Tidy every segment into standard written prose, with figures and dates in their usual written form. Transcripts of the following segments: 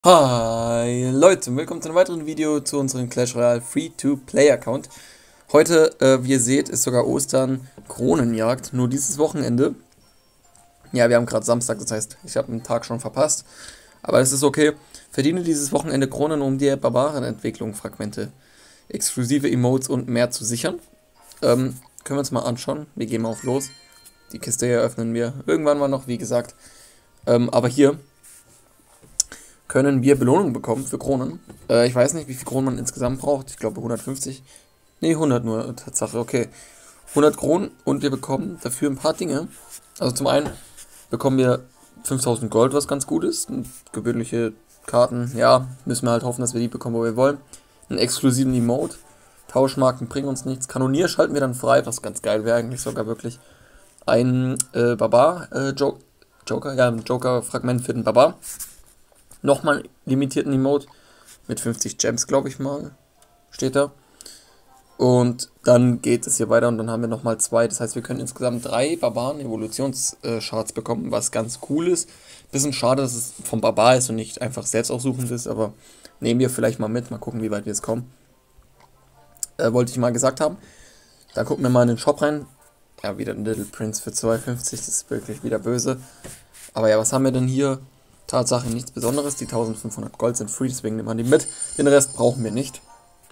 Hi Leute, willkommen zu einem weiteren Video zu unserem Clash Royale Free-to-Play-Account. Heute, wie ihr seht, ist sogar Ostern Kronenjagd, nur dieses Wochenende. Ja, wir haben gerade Samstag, das heißt, ich habe einen Tag schon verpasst. Aber es ist okay. Verdiene dieses Wochenende Kronen, um die Barbarenentwicklung, Fragmente, exklusive Emotes und mehr zu sichern. Können wir uns mal anschauen. Wir gehen mal auf los. Die Kiste hier öffnen wir irgendwann mal noch, wie gesagt. Aber hier können wir Belohnung bekommen für Kronen. Ich weiß nicht, wie viel Kronen man insgesamt braucht. Ich glaube 150. Ne, 100 nur. Tatsache, okay. 100 Kronen und wir bekommen dafür ein paar Dinge. Also zum einen bekommen wir 5000 Gold, was ganz gut ist. Und gewöhnliche Karten, ja, müssen wir halt hoffen, dass wir die bekommen, wo wir wollen. Einen exklusiven Emote. Tauschmarken bringen uns nichts. Kanonier schalten wir dann frei, was ganz geil wäre eigentlich sogar wirklich. Ein Joker, ja, ein Joker-Fragment für den Barbar. Nochmal einen limitierten Emote mit 50 Gems, glaube ich mal, steht da. Und dann geht es hier weiter und dann haben wir nochmal 2. Das heißt, wir können insgesamt 3 Barbaren-Evolutionscharts bekommen, was ganz cool ist. Bisschen schade, dass es vom Barbar ist und nicht einfach selbst aussuchend ist, aber nehmen wir vielleicht mal mit. Mal gucken, wie weit wir jetzt kommen. Wollte ich mal gesagt haben. Dann gucken wir mal in den Shop rein. Ja, wieder ein Little Prince für 2,50. Das ist wirklich wieder böse. Aber ja, was haben wir denn hier? Tatsache nichts Besonderes, die 1500 Gold sind free, deswegen nehmen wir die mit. Den Rest brauchen wir nicht.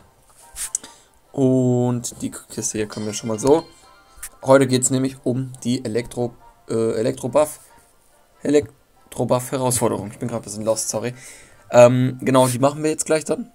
Und die Kiste hier können wir schon mal so. Heute geht es nämlich um die Elektrobuff-Herausforderung. Ich bin gerade ein bisschen lost, sorry. Genau, die machen wir jetzt gleich dann.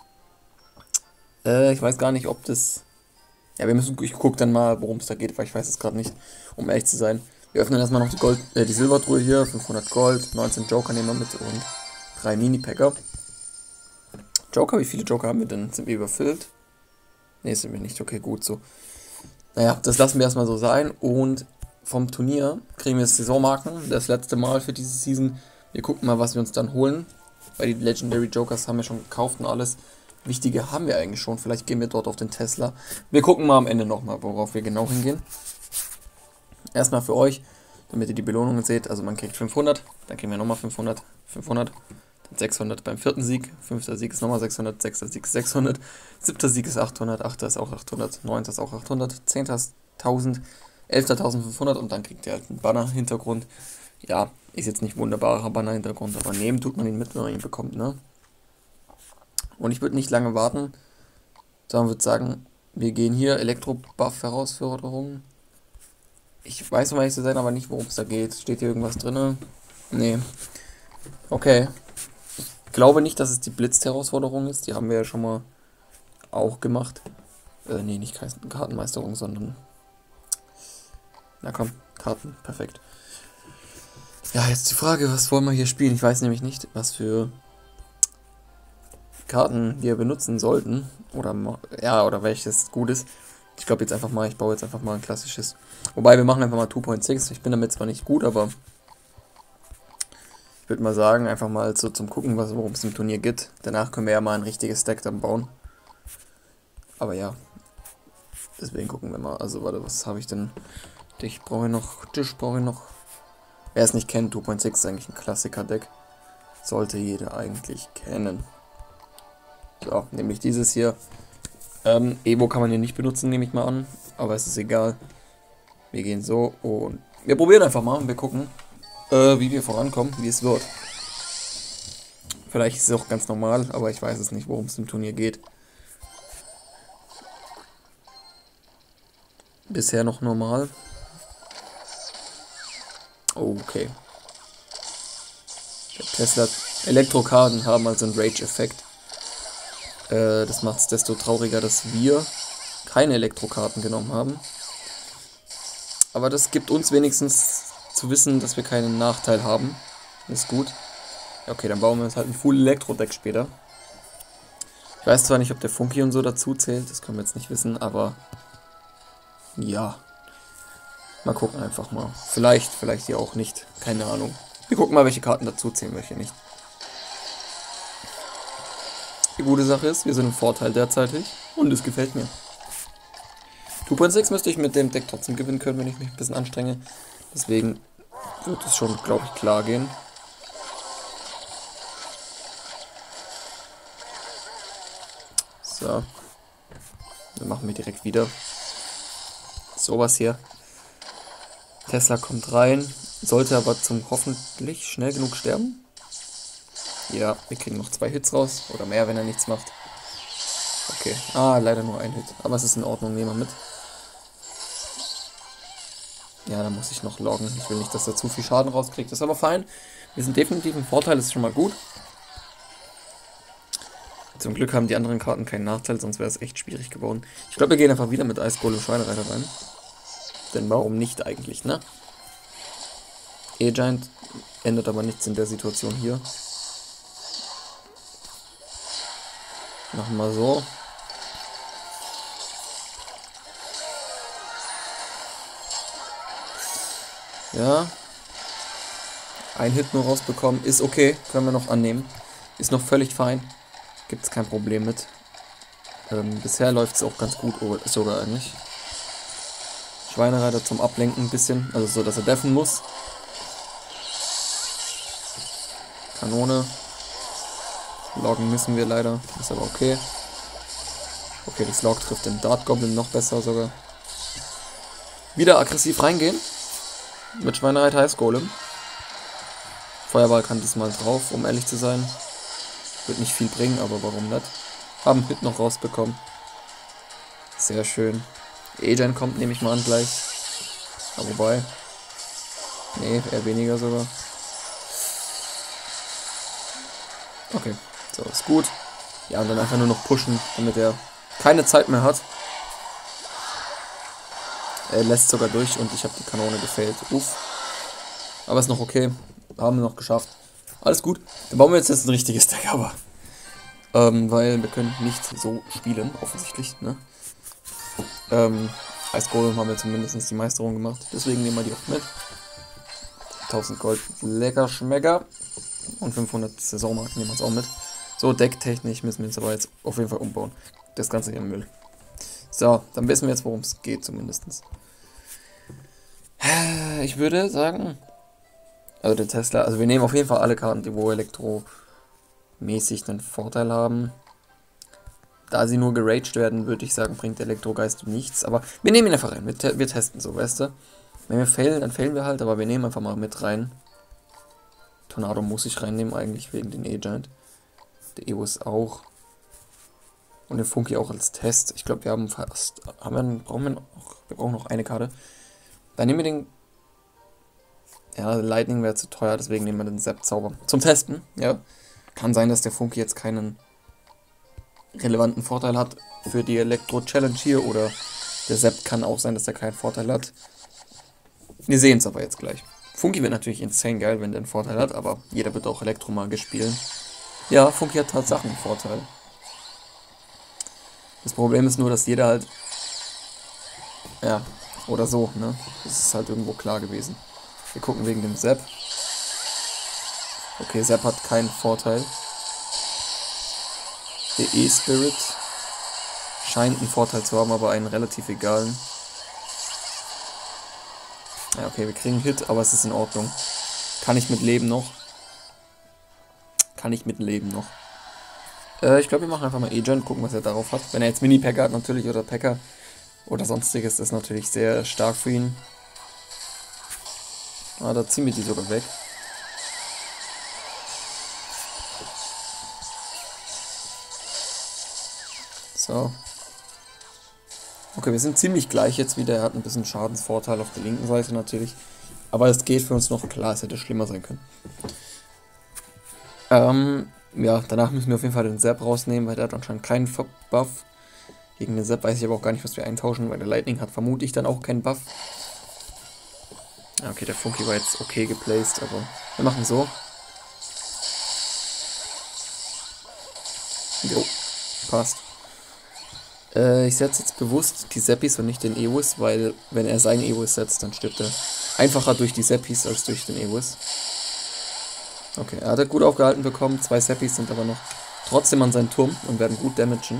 Ich weiß gar nicht, ob das... Ja, ich gucke dann mal, worum es da geht, weil ich weiß es gerade nicht, um ehrlich zu sein. Wir öffnen erstmal noch die Silbertruhe hier, 500 Gold, 19 Joker nehmen wir mit und 3 Mini-Packer. Joker, wie viele Joker haben wir denn? Sind wir überfüllt? Ne, sind wir nicht. Okay, gut so. Naja, das lassen wir erstmal so sein. Und vom Turnier kriegen wir Saisonmarken. Das letzte Mal für diese Season. Wir gucken mal, was wir uns dann holen. Weil die Legendary Jokers haben wir schon gekauft und alles. Wichtige haben wir eigentlich schon. Vielleicht gehen wir dort auf den Tesla. Wir gucken mal am Ende nochmal, worauf wir genau hingehen. Erstmal für euch, damit ihr die Belohnungen seht. Also man kriegt 500, dann kriegen wir nochmal 500, 500, dann 600 beim 4. Sieg. 5. Sieg ist nochmal 600, 6. Sieg ist 600, 7. Sieg ist 800, 8. ist auch 800, 9. ist auch 800, 10. ist 1000, 11. 1500 und dann kriegt ihr halt einen Banner-Hintergrund. Ja, ist jetzt nicht wunderbarer Banner-Hintergrund, aber nehmen tut man ihn mit, wenn man ihn bekommt, ne? Und ich würde nicht lange warten, sondern würde sagen, wir gehen hier Elektro-Buff-Herausforderungen. Ich weiß, um ehrlich zu sein, aber nicht, worum es da geht. Steht hier irgendwas drin? Nee. Okay. Ich glaube nicht, dass es die Blitz-Herausforderung ist. Die haben wir ja schon mal auch gemacht. Nee, nicht Kartenmeisterung, sondern... Na komm, Karten. Perfekt. Ja, jetzt die Frage, was wollen wir hier spielen? Ich weiß nämlich nicht, was für Karten wir benutzen sollten. Oder welches gut ist. Ich glaube jetzt einfach mal, ich baue jetzt einfach mal ein klassisches. Wobei, wir machen einfach mal 2.6. Ich bin damit zwar nicht gut, aber ich würde mal sagen, einfach mal so zum Gucken, worum es im Turnier geht. Danach können wir ja mal ein richtiges Deck dann bauen. Aber ja, deswegen gucken wir mal. Also warte, was habe ich denn? Tisch brauche ich noch. Wer es nicht kennt, 2.6 ist eigentlich ein Klassiker-Deck. Sollte jeder eigentlich kennen. So, nämlich dieses hier. Evo kann man hier nicht benutzen, nehme ich mal an. Aber es ist egal. Wir gehen so und wir probieren einfach mal und wir gucken, wie wir vorankommen, wie es wird. Vielleicht ist es auch ganz normal, aber ich weiß es nicht, worum es im Turnier geht. Bisher noch normal. Okay. Der Tesla Elektrokarten haben also einen Rage-Effekt. Das macht es desto trauriger, dass wir keine Elektrokarten genommen haben. Aber das gibt uns wenigstens zu wissen, dass wir keinen Nachteil haben. Das ist gut. Okay, dann bauen wir uns halt ein Full Elektro-Deck später. Ich weiß zwar nicht, ob der Funky und so dazu zählt, das können wir jetzt nicht wissen, aber ja. Mal gucken einfach mal. Vielleicht hier auch nicht. Keine Ahnung. Wir gucken mal, welche Karten dazu zählen, welche nicht. Die gute Sache ist, wir sind im Vorteil derzeitig und es gefällt mir. 2.6 müsste ich mit dem Deck trotzdem gewinnen können, wenn ich mich ein bisschen anstrenge. Deswegen wird es schon, glaube ich, klar gehen. So. Dann machen wir direkt wieder. Sowas hier. Tesla kommt rein. Sollte aber zum hoffentlich schnell genug sterben. Ja, wir kriegen noch 2 Hits raus. Oder mehr, wenn er nichts macht. Okay. Ah, leider nur ein Hit. Aber es ist in Ordnung, nehmen wir mit. Ja, da muss ich noch loggen. Ich will nicht, dass er zu viel Schaden rauskriegt. Das ist aber fein. Wir sind definitiv im Vorteil, das ist schon mal gut. Zum Glück haben die anderen Karten keinen Nachteil, sonst wäre es echt schwierig geworden. Ich glaube, wir gehen einfach wieder mit Eisgolem Schweinereiter rein. Denn warum nicht eigentlich, ne? E-Giant ändert aber nichts in der Situation hier. Machen wir so. Ja. Ein Hit nur rausbekommen. Ist okay. Können wir noch annehmen. Ist noch völlig fein. Gibt es kein Problem mit. Bisher läuft es auch ganz gut sogar eigentlich. Schweinereiter zum Ablenken ein bisschen. Also so, dass er deffen muss. Kanone. Loggen müssen wir leider. Ist aber okay. Okay, das Log trifft den Dart Goblin noch besser sogar. Wieder aggressiv reingehen. Mit Schweinereiter heißt Golem. Feuerball kann diesmal drauf, um ehrlich zu sein. Wird nicht viel bringen, aber warum nicht? Haben Hit noch rausbekommen. Sehr schön. E-Gen kommt, nehme ich mal an gleich. Aber wobei. Nee, eher weniger sogar. Okay, so ist gut. Ja, und dann einfach nur noch pushen, damit er keine Zeit mehr hat. Er lässt sogar durch und ich habe die Kanone gefailt. Uff. Aber ist noch okay. Haben wir noch geschafft. Alles gut. Dann bauen wir jetzt ein richtiges Deck, aber. Weil wir können nicht so spielen, offensichtlich, ne? Als Golem haben wir zumindest die Meisterung gemacht. Deswegen nehmen wir die auch mit. 1000 Gold, lecker Schmecker. Und 500 Saisonmarken nehmen wir uns auch mit. So, decktechnisch müssen wir uns aber jetzt auf jeden Fall umbauen. Das Ganze hier im Müll. So, dann wissen wir jetzt, worum es geht zumindest. Ich würde sagen, also der Tesla, also wir nehmen auf jeden Fall alle Karten, die wo elektromäßig einen Vorteil haben. Da sie nur geraged werden, würde ich sagen, bringt der Elektrogeist nichts. Aber wir nehmen ihn einfach rein, wir testen so, weißt du. Wenn wir failen, dann failen wir halt, aber wir nehmen einfach mal mit rein. Tornado muss ich reinnehmen eigentlich, wegen den E-Giant. Der Ewus auch. Und den Funky auch als Test. Ich glaube, wir haben fast. Wir brauchen noch eine Karte. Dann nehmen wir den. Ja, Lightning wäre zu teuer, deswegen nehmen wir den Zap-Zauber. Zum Testen, ja. Kann sein, dass der Funky jetzt keinen relevanten Vorteil hat für die Elektro-Challenge hier. Oder der Zap kann auch sein, dass er keinen Vorteil hat. Wir sehen es aber jetzt gleich. Funky wird natürlich insane geil, wenn der einen Vorteil hat, aber jeder wird auch Elektromagier spielen. Ja, Funky hat Tatsachen einen Vorteil. Das Problem ist nur, dass jeder halt... Ja, oder so, ne? Das ist halt irgendwo klar gewesen. Wir gucken wegen dem Zap. Okay, Zap hat keinen Vorteil. Der E-Spirit scheint einen Vorteil zu haben, aber einen relativ egalen. Ja, okay, wir kriegen einen Hit, aber es ist in Ordnung. Kann ich mit leben noch. Ich glaube, wir machen einfach mal E-Gen, gucken, was er darauf hat. Wenn er jetzt Mini-Packer hat natürlich oder Packer oder sonstiges, ist natürlich sehr stark für ihn. Ah, da ziehen wir die sogar weg. So. Okay, wir sind ziemlich gleich jetzt wieder. Er hat ein bisschen Schadensvorteil auf der linken Seite natürlich. Aber es geht für uns noch klar, es hätte schlimmer sein können. Ja, danach müssen wir auf jeden Fall den Zap rausnehmen, weil der hat anscheinend keinen Buff. Gegen den Zap weiß ich aber auch gar nicht, was wir eintauschen, weil der Lightning hat vermutlich dann auch keinen Buff. Okay, der Funky war jetzt okay geplaced, aber wir machen so. Jo, passt. Ich setze jetzt bewusst die Zappis und nicht den Ewus, weil wenn er seinen Ewus setzt, dann stirbt er einfacher durch die Zappis als durch den Ewus. Okay, er hat er gut aufgehalten bekommen. 2 Zappis sind aber noch trotzdem an seinen Turm und werden gut damagen.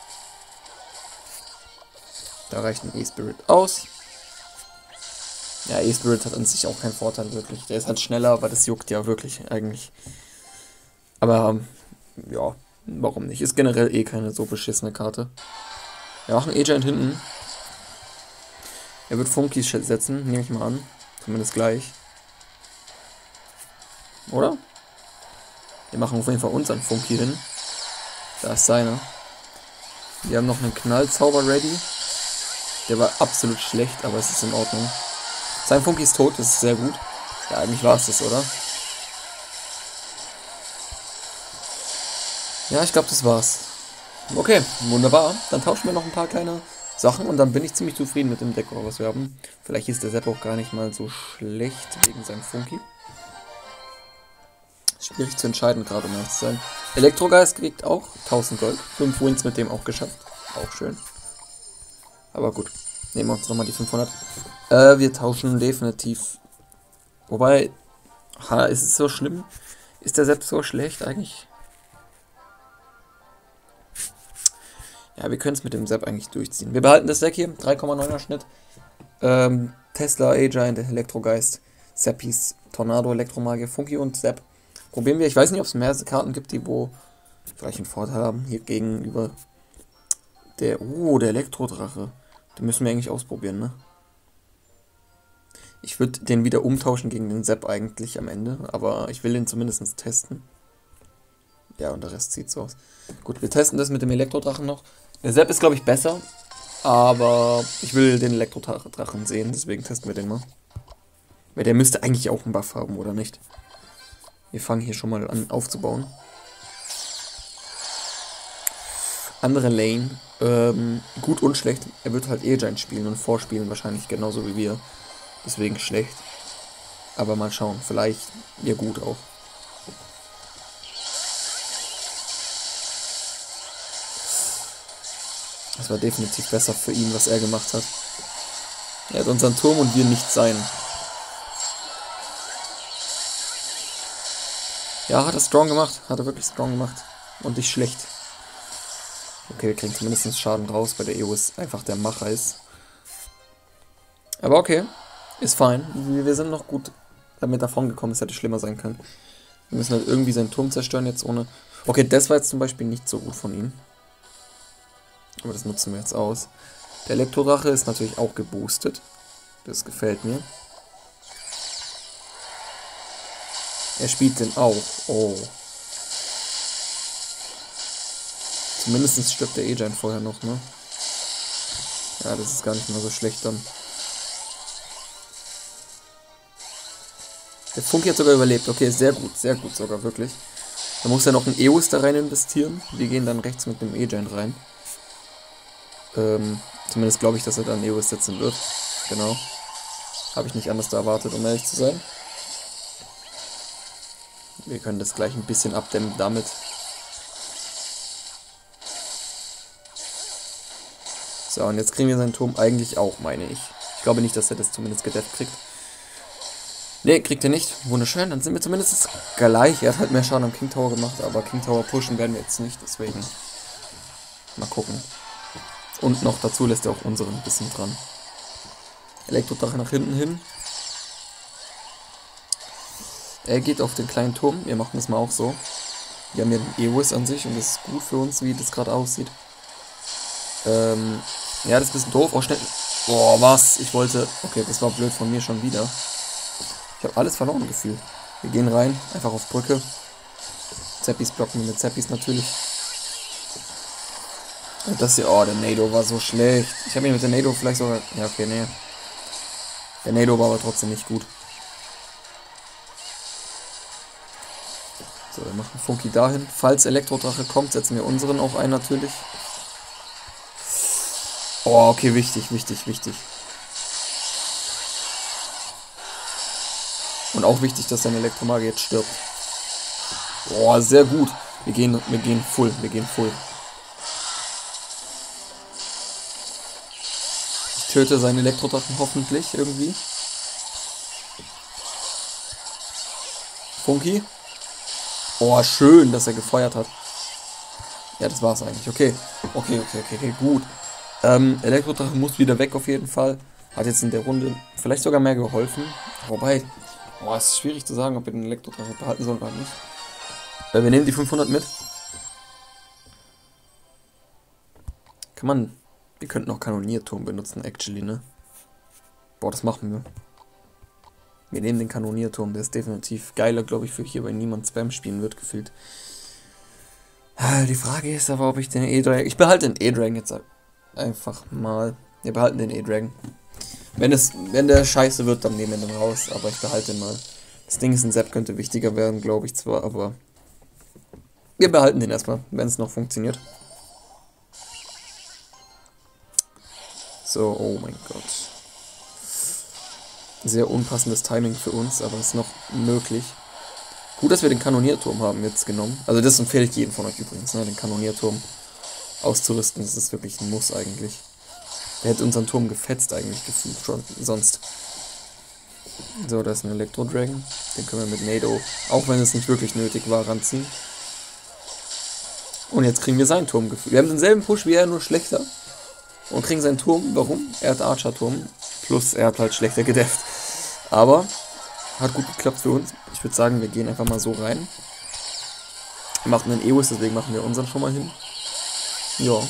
Da reicht ein E-Spirit aus. Ja, E-Spirit hat an sich auch keinen Vorteil wirklich. Der ist halt schneller, aber das juckt ja wirklich eigentlich. Aber ja, Warum nicht? Ist generell eh keine so beschissene Karte. Wir machen E-Giant hinten. Er wird Funky setzen, nehme ich mal an. Zumindest gleich. Oder? Wir machen auf jeden Fall unseren Funky hin. Da ist seiner. Wir haben noch einen Knallzauber ready. Der war absolut schlecht, aber es ist in Ordnung. Sein Funky ist tot, das ist sehr gut. Ja, eigentlich war es das, oder? Ja, ich glaube, das war's. Okay, wunderbar. Dann tauschen wir noch ein paar kleine Sachen und dann bin ich ziemlich zufrieden mit dem Dekor, was wir haben. Vielleicht ist der Sepp auch gar nicht mal so schlecht wegen seinem Funky. Schwierig zu entscheiden, gerade um ehrlich zu sein. Elektrogeist kriegt auch 1000 Gold. 5 Wins mit dem auch geschafft. Auch schön. Aber gut. Nehmen wir uns nochmal die 500. Wir tauschen definitiv. Wobei, ist es so schlimm? Ist der Sepp so schlecht eigentlich? Ja, wir können es mit dem Sepp eigentlich durchziehen. Wir behalten das Deck hier. 3,9er Schnitt. Tesla, A-Giant, Elektrogeist, Seppis, Tornado, Elektromagier, Funky und Sepp. Probieren wir. Ich weiß nicht, ob es mehr Karten gibt, die wo vielleicht einen Vorteil haben. Hier gegenüber der Elektrodrache. Den müssen wir eigentlich ausprobieren, ne? Ich würde den wieder umtauschen gegen den Sepp eigentlich am Ende. Aber ich will den zumindest testen. Ja, und der Rest sieht so aus. Gut, wir testen das mit dem Elektrodrachen noch. Der Sepp ist, glaube ich, besser. Aber ich will den Elektrodrachen sehen, deswegen testen wir den mal. Weil der müsste eigentlich auch einen Buff haben, oder nicht? Wir fangen hier schon mal an aufzubauen. Andere Lane. Gut und schlecht. Er wird halt E-Giant spielen und vorspielen wahrscheinlich genauso wie wir. Deswegen schlecht. Aber mal schauen. Vielleicht ja gut auch. Das war definitiv besser für ihn, was er gemacht hat. Er hat unseren Turm und wir nicht seinen. Ja, hat er strong gemacht. Hat er wirklich strong gemacht. Und nicht schlecht. Okay, wir kriegen zumindest Schaden raus, weil der EOS einfach der Macher ist. Aber okay. Ist fein. Wir sind noch gut damit davon gekommen. Es hätte schlimmer sein können. Wir müssen halt irgendwie seinen Turm zerstören jetzt ohne... Okay, das war jetzt zum Beispiel nicht so gut von ihm. Aber das nutzen wir jetzt aus. Der Elektrodrache ist natürlich auch geboostet. Das gefällt mir. Er spielt den auch. Oh. Zumindest stirbt der E-Giant vorher noch, ne? Ja, das ist gar nicht mal so schlecht dann. Der Funky hat sogar überlebt. Okay, sehr gut sogar, wirklich. Da muss er noch einen EOS da rein investieren. Wir gehen dann rechts mit dem E-Giant rein. Zumindest glaube ich, dass er dann EOS setzen wird. Genau. Habe ich nicht anders da erwartet, um ehrlich zu sein. Wir können das gleich ein bisschen abdämmen damit. So, und jetzt kriegen wir seinen Turm eigentlich auch, meine ich. Ich glaube nicht, dass er das zumindest gedefft kriegt. Ne, kriegt er nicht. Wunderschön, dann sind wir zumindest gleich. Er hat halt mehr Schaden am King Tower gemacht, aber King Tower pushen werden wir jetzt nicht, deswegen mal gucken. Und noch dazu lässt er auch unseren ein bisschen dran. Elektrodrache nach hinten hin. Er geht auf den kleinen Turm. Wir machen das mal auch so. Wir haben ja den EOS an sich und das ist gut für uns, wie das gerade aussieht. Ja, das ist ein bisschen doof. Oh, schnell. Boah, was? Ich wollte... Okay, das war blöd von mir schon wieder. Ich habe alles verloren gefühlt. Wir gehen rein, einfach auf Brücke. Zeppis blocken wir mit Zeppis natürlich. Und das hier, oh, der Nado war so schlecht. Ich habe ihn mit der Nado vielleicht sogar... Ja, okay, nee. Der Nado war aber trotzdem nicht gut. So, wir machen Funky dahin. Falls Elektrodrache kommt, setzen wir unseren auch ein natürlich. Oh, okay, wichtig. Und auch wichtig, dass dein Elektromagier jetzt stirbt. Oh, sehr gut. Wir gehen full. Ich töte seinen Elektrodrachen hoffentlich irgendwie. Funky. Oh, schön, dass er gefeuert hat. Ja, das war's eigentlich. Okay, gut. Elektrodrache muss wieder weg auf jeden Fall. Hat jetzt in der Runde vielleicht sogar mehr geholfen. Wobei, es ist schwierig zu sagen, ob wir den Elektrodrache behalten sollen oder nicht. Wir nehmen die 500 mit. Kann man... Wir könnten auch Kanonierturm benutzen, actually, ne? Boah, das machen wir. Wir nehmen den Kanonierturm. Der ist definitiv geiler, glaube ich, für hier, weil niemand Spam spielen wird, gefühlt. Die Frage ist aber, ob ich den E-Dragon... Ich behalte den E-Dragon jetzt einfach mal. Wir behalten den E-Dragon. Wenn der scheiße wird, dann nehmen wir den raus. Aber ich behalte den mal. Das Ding ist, ein Sepp könnte wichtiger werden, glaube ich zwar, aber... Wir behalten den erstmal, wenn es noch funktioniert. So, oh mein Gott. Sehr unpassendes Timing für uns, aber ist noch möglich. Gut, dass wir den Kanonierturm haben jetzt genommen. Also das empfehle ich jedem von euch übrigens, ne, den Kanonierturm auszurüsten. Das ist wirklich ein Muss eigentlich. Der hätte unseren Turm gefetzt eigentlich gefühlt schon sonst. So, da ist ein Elektro-Dragon. Den können wir mit Nado, auch wenn es nicht wirklich nötig war, ranziehen. Und jetzt kriegen wir seinen Turm gefühlt. Wir haben denselben Push wie er, nur schlechter. Und kriegen seinen Turm. Warum? Er hat Archer-Turm. Plus er hat halt schlechter gedefft. Aber hat gut geklappt für uns. Ich würde sagen, wir gehen einfach mal so rein. Wir machen einen EOS, deswegen machen wir unseren schon mal hin. Ja.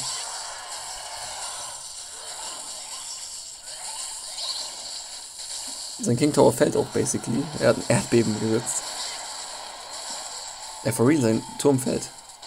Sein King Tower fällt auch basically. Er hat ein Erdbeben gesetzt. For real, sein Turm fällt.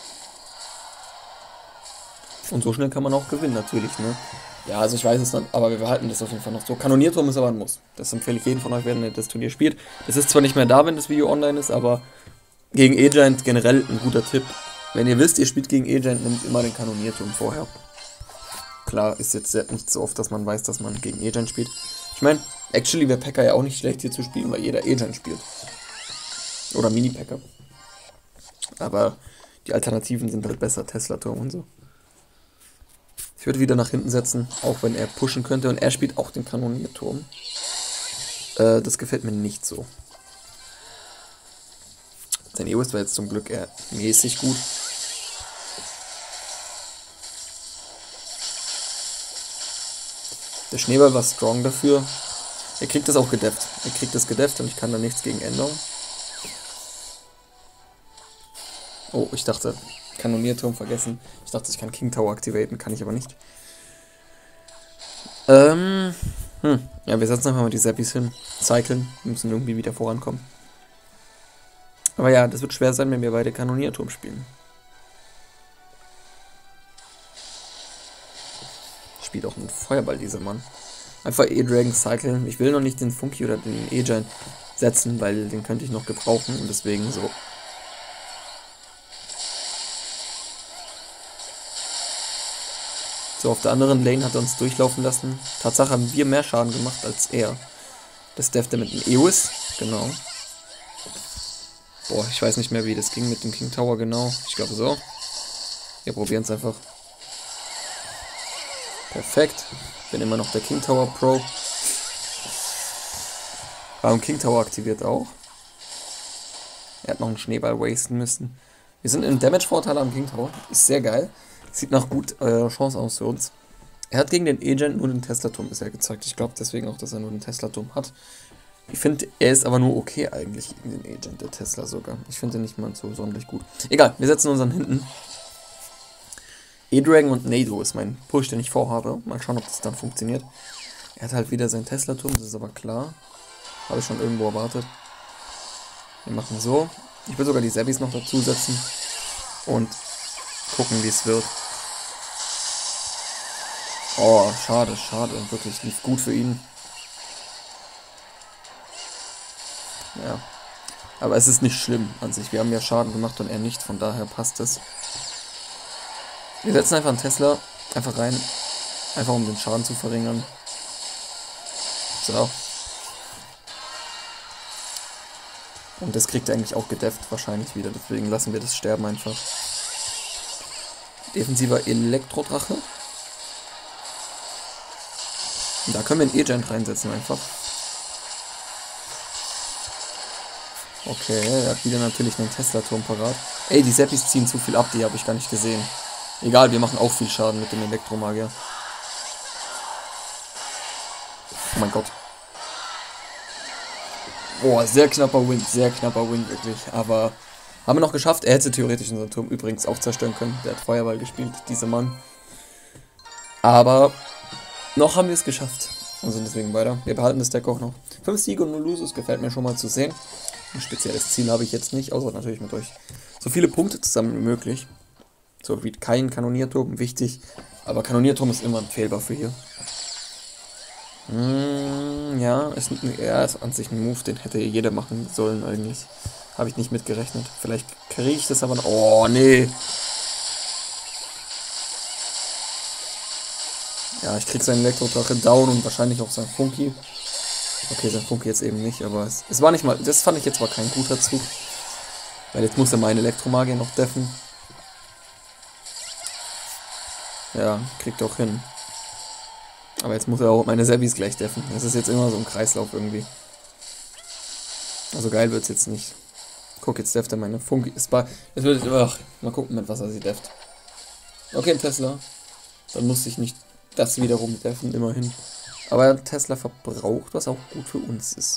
Und so schnell kann man auch gewinnen, natürlich, ne? Ja, also ich weiß es dann, aber wir behalten das auf jeden Fall noch so. Kanonierturm ist aber ein Muss. Das empfehle ich jedem von euch, wenn ihr das Turnier spielt. Das ist zwar nicht mehr da, wenn das Video online ist, aber gegen E-Giant generell ein guter Tipp. Wenn ihr wisst, ihr spielt gegen E-Giant, nehmt immer den Kanonierturm vorher. Klar, ist jetzt nicht so oft, dass man weiß, dass man gegen E-Giant spielt. Ich meine, actually wäre P.E.K.K.A ja auch nicht schlecht hier zu spielen, weil jeder E-Giant spielt. Oder Mini-P.E.K.K.A. Aber die Alternativen sind halt besser, Tesla-Turm und so. Ich würde wieder nach hinten setzen, auch wenn er pushen könnte. Und er spielt auch den Kanonierturm. Das gefällt mir nicht so. Sein EOS war jetzt zum Glück eher mäßig gut. Der Schneeball war strong dafür. Er kriegt das auch gedefft. Er kriegt das gedefft und ich kann da nichts gegen ändern. Oh, ich dachte... Kanonierturm vergessen. Ich dachte, ich kann King Tower aktivieren, kann ich aber nicht. Ja, wir setzen einfach mal die Zappis hin. Cyclen. Wir müssen irgendwie wieder vorankommen. Aber ja, das wird schwer sein, wenn wir beide Kanonierturm spielen. Spielt auch mit Feuerball, dieser Mann. Einfach E-Dragon cyclen. Ich will noch nicht den Funky oder den E-Giant setzen, weil den könnte ich noch gebrauchen. Und deswegen so. So, auf der anderen Lane hat er uns durchlaufen lassen. Tatsache haben wir mehr Schaden gemacht als er. Das defte mit dem EOS, genau. Boah, ich weiß nicht mehr, wie das ging mit dem King Tower genau. Ich glaube so. Wir probieren es einfach. Perfekt. Bin immer noch der King Tower Pro. Warum King Tower aktiviert auch? Er hat noch einen Schneeball wasten müssen. Wir sind im Damage-Vorteil am King Tower. Ist sehr geil. Sieht nach gut Chance aus für uns. Er hat gegen den E-Giant nur den Tesla-Turm bisher gezeigt. Ich glaube deswegen auch, dass er nur den Tesla-Turm hat. Ich finde, er ist aber nur okay eigentlich gegen den E-Giant, der Tesla sogar. Ich finde ihn nicht mal so sonderlich gut. Egal, wir setzen unseren hinten. E-Dragon und Nado ist mein Push, den ich vorhabe. Mal schauen, ob das dann funktioniert. Er hat halt wieder seinen Tesla-Turm, das ist aber klar. Habe ich schon irgendwo erwartet. Wir machen so. Ich will sogar die Zappis noch dazu setzen. Und gucken, wie es wird. Oh, schade, schade. Wirklich, lief gut für ihn. Ja. Aber es ist nicht schlimm an sich. Wir haben ja Schaden gemacht und er nicht. Von daher passt es. Wir setzen einfach einen Tesla. Einfach rein. Einfach um den Schaden zu verringern. So. Und das kriegt er eigentlich auch gedefft. Wahrscheinlich wieder. Deswegen lassen wir das sterben einfach. Defensiver Elektrodrache. Da können wir einen E-Giant reinsetzen einfach. Okay, er hat wieder natürlich einen Tesla-Turm parat. Ey, die Zappis ziehen zu viel ab, die habe ich gar nicht gesehen. Egal, wir machen auch viel Schaden mit dem Elektromagier. Oh mein Gott. Boah, sehr knapper Win wirklich. Aber haben wir noch geschafft. Er hätte theoretisch unseren Turm übrigens auch zerstören können. Der hat Feuerball gespielt, dieser Mann. Aber noch haben wir es geschafft. Und sind deswegen weiter. Wir behalten das Deck auch noch. 5 Siege und 0 Loses gefällt mir schon mal zu sehen. Ein spezielles Ziel habe ich jetzt nicht, außer natürlich mit euch so viele Punkte zusammen wie möglich. So wie kein Kanonierturm, wichtig. Aber Kanonierturm ist immer ein Fehlbar für hier. Ja, ist an sich ein Move, den hätte jeder machen sollen eigentlich. Habe ich nicht mitgerechnet. Vielleicht kriege ich das aber noch. Oh, nee. Ja, ich krieg seinen Elektrodrache down und wahrscheinlich auch seinen Funky. Okay, sein Funky jetzt eben nicht, aber es war nicht mal. Das fand ich jetzt war kein guter Zug. Weil jetzt muss er meine Elektromagier noch deffen. Ja, kriegt auch hin. Aber jetzt muss er auch meine Sebis gleich deffen. Das ist jetzt immer so ein Kreislauf irgendwie. Also geil wird's jetzt nicht. Guck, jetzt deft er meine Funky. Jetzt wird, mal gucken, mit was er sie deft. Okay, ein Tesla. Dann muss ich nicht das wiederum deffen, immerhin. Aber Tesla verbraucht, was auch gut für uns ist.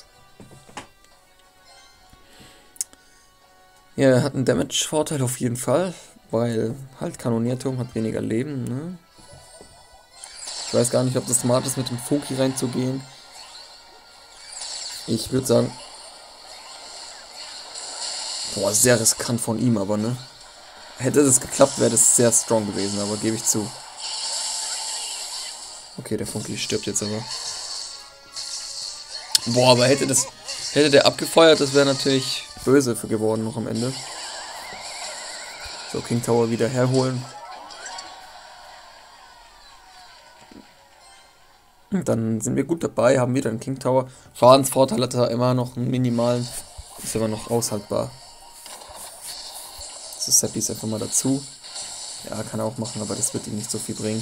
Ja, er hat einen Damage-Vorteil auf jeden Fall. Weil halt Kanonierturm hat weniger Leben, ne? Ich weiß gar nicht, ob das smart ist, mit dem Funky reinzugehen. Ich würde sagen... Boah, sehr riskant von ihm, aber ne? Hätte das geklappt, wäre das sehr strong gewesen, aber gebe ich zu. Okay, der Funky stirbt jetzt aber. Boah, aber hätte der abgefeuert, das wäre natürlich böse für geworden noch am Ende. So, King Tower wieder herholen. Und dann sind wir gut dabei, haben wieder einen King Tower. Schadensvorteil hat er immer noch einen minimalen. Ist aber noch aushaltbar. Das ist Seppies einfach mal dazu. Ja, kann er auch machen, aber das wird ihm nicht so viel bringen.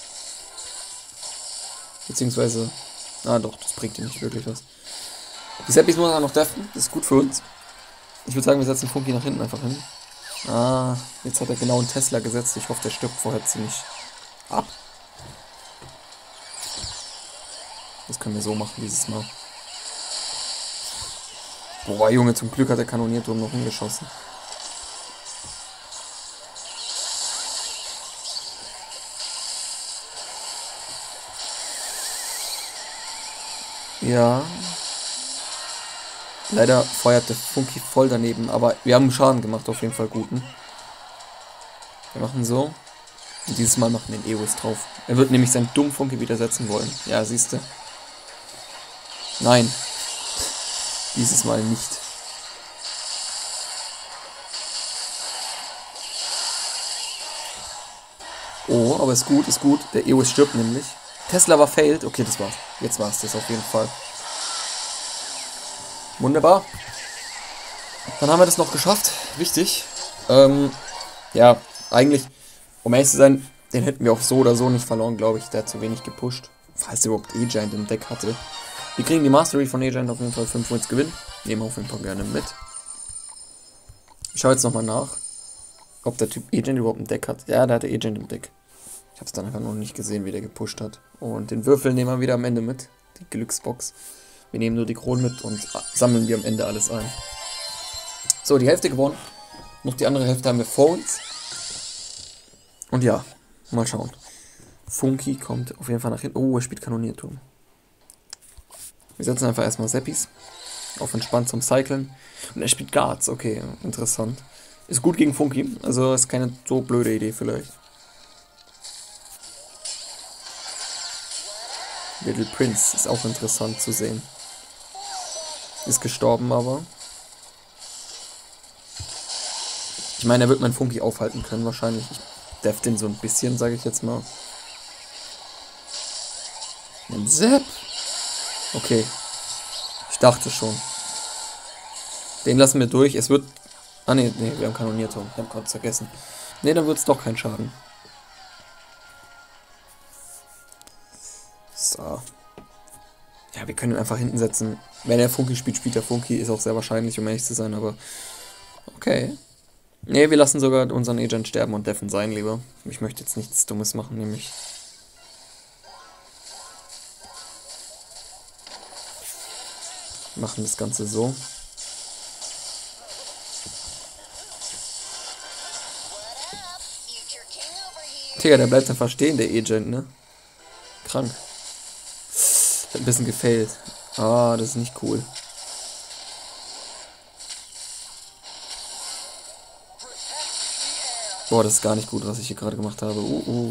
Beziehungsweise, doch, das bringt ihm nicht wirklich was. Die Seppies muss er noch deffen, das ist gut für uns. Ich würde sagen, wir setzen Funky nach hinten einfach hin. Jetzt hat er genau einen Tesla gesetzt. Ich hoffe, der stirbt vorher ziemlich ab. Das können wir so machen dieses Mal. Boah, Junge, zum Glück hat der Kanonierturm noch hingeschossen. Ja. Leider feuert der Funky voll daneben, aber wir haben Schaden gemacht, auf jeden Fall guten. Wir machen so. Und dieses Mal machen wir den Eos drauf. Er wird nämlich seinen dummen Funky widersetzen wollen. Ja, siehst du. Nein. Dieses Mal nicht. Oh, aber ist gut, ist gut. Der Eos stirbt nämlich. Tesla war failed. Okay, das war's. Jetzt war's das auf jeden Fall. Wunderbar. Dann haben wir das noch geschafft. Wichtig. Ja, eigentlich, um ehrlich zu sein, den hätten wir auch so oder so nicht verloren, glaube ich. Der hat zu wenig gepusht. Falls er überhaupt E-Giant im Deck hatte. Wir kriegen die Mastery von E-Giant auf jeden Fall 5 Wins Gewinn. Nehmen auf jeden Fall gerne mit. Ich schaue jetzt nochmal nach, ob der Typ E-Giant überhaupt ein Deck hat. Ja, der hatte E-Giant im Deck. Ich habe es dann einfach noch nicht gesehen, wie der gepusht hat. Und den Würfel nehmen wir wieder am Ende mit. Die Glücksbox. Wir nehmen nur die Kronen mit und sammeln wir am Ende alles ein. So, die Hälfte gewonnen. Noch die andere Hälfte haben wir vor uns. Und ja, mal schauen. Funky kommt auf jeden Fall nach hinten. Oh, er spielt Kanonierturm. Wir setzen einfach erstmal Seppies. Auf entspannt zum Cyclen. Und er spielt Guards. Okay, interessant. Ist gut gegen Funky. Also ist keine so blöde Idee vielleicht. Little Prince ist auch interessant zu sehen. Ist gestorben, aber... Ich meine, er wird meinen Funky aufhalten können wahrscheinlich. Ich def den so ein bisschen, sage ich jetzt mal. Ein Sepp! Okay. Ich dachte schon. Den lassen wir durch. Es wird... nee, wir haben Kanonierturm. Ich habe gerade vergessen. Ne, dann wird es doch kein Schaden. So. Ja, wir können ihn einfach hinten setzen. Wenn er Funky spielt, spielt er Funky. Ist auch sehr wahrscheinlich, um ehrlich zu sein, aber... Okay. Ne, wir lassen sogar unseren Agent sterben und deffen sein lieber. Ich möchte jetzt nichts Dummes machen, nämlich... Machen das Ganze so. Digga, der bleibt einfach stehen, der Agent, ne? Krank. Hat ein bisschen gefailt. Ah, das ist nicht cool. Boah, das ist gar nicht gut, was ich hier gerade gemacht habe.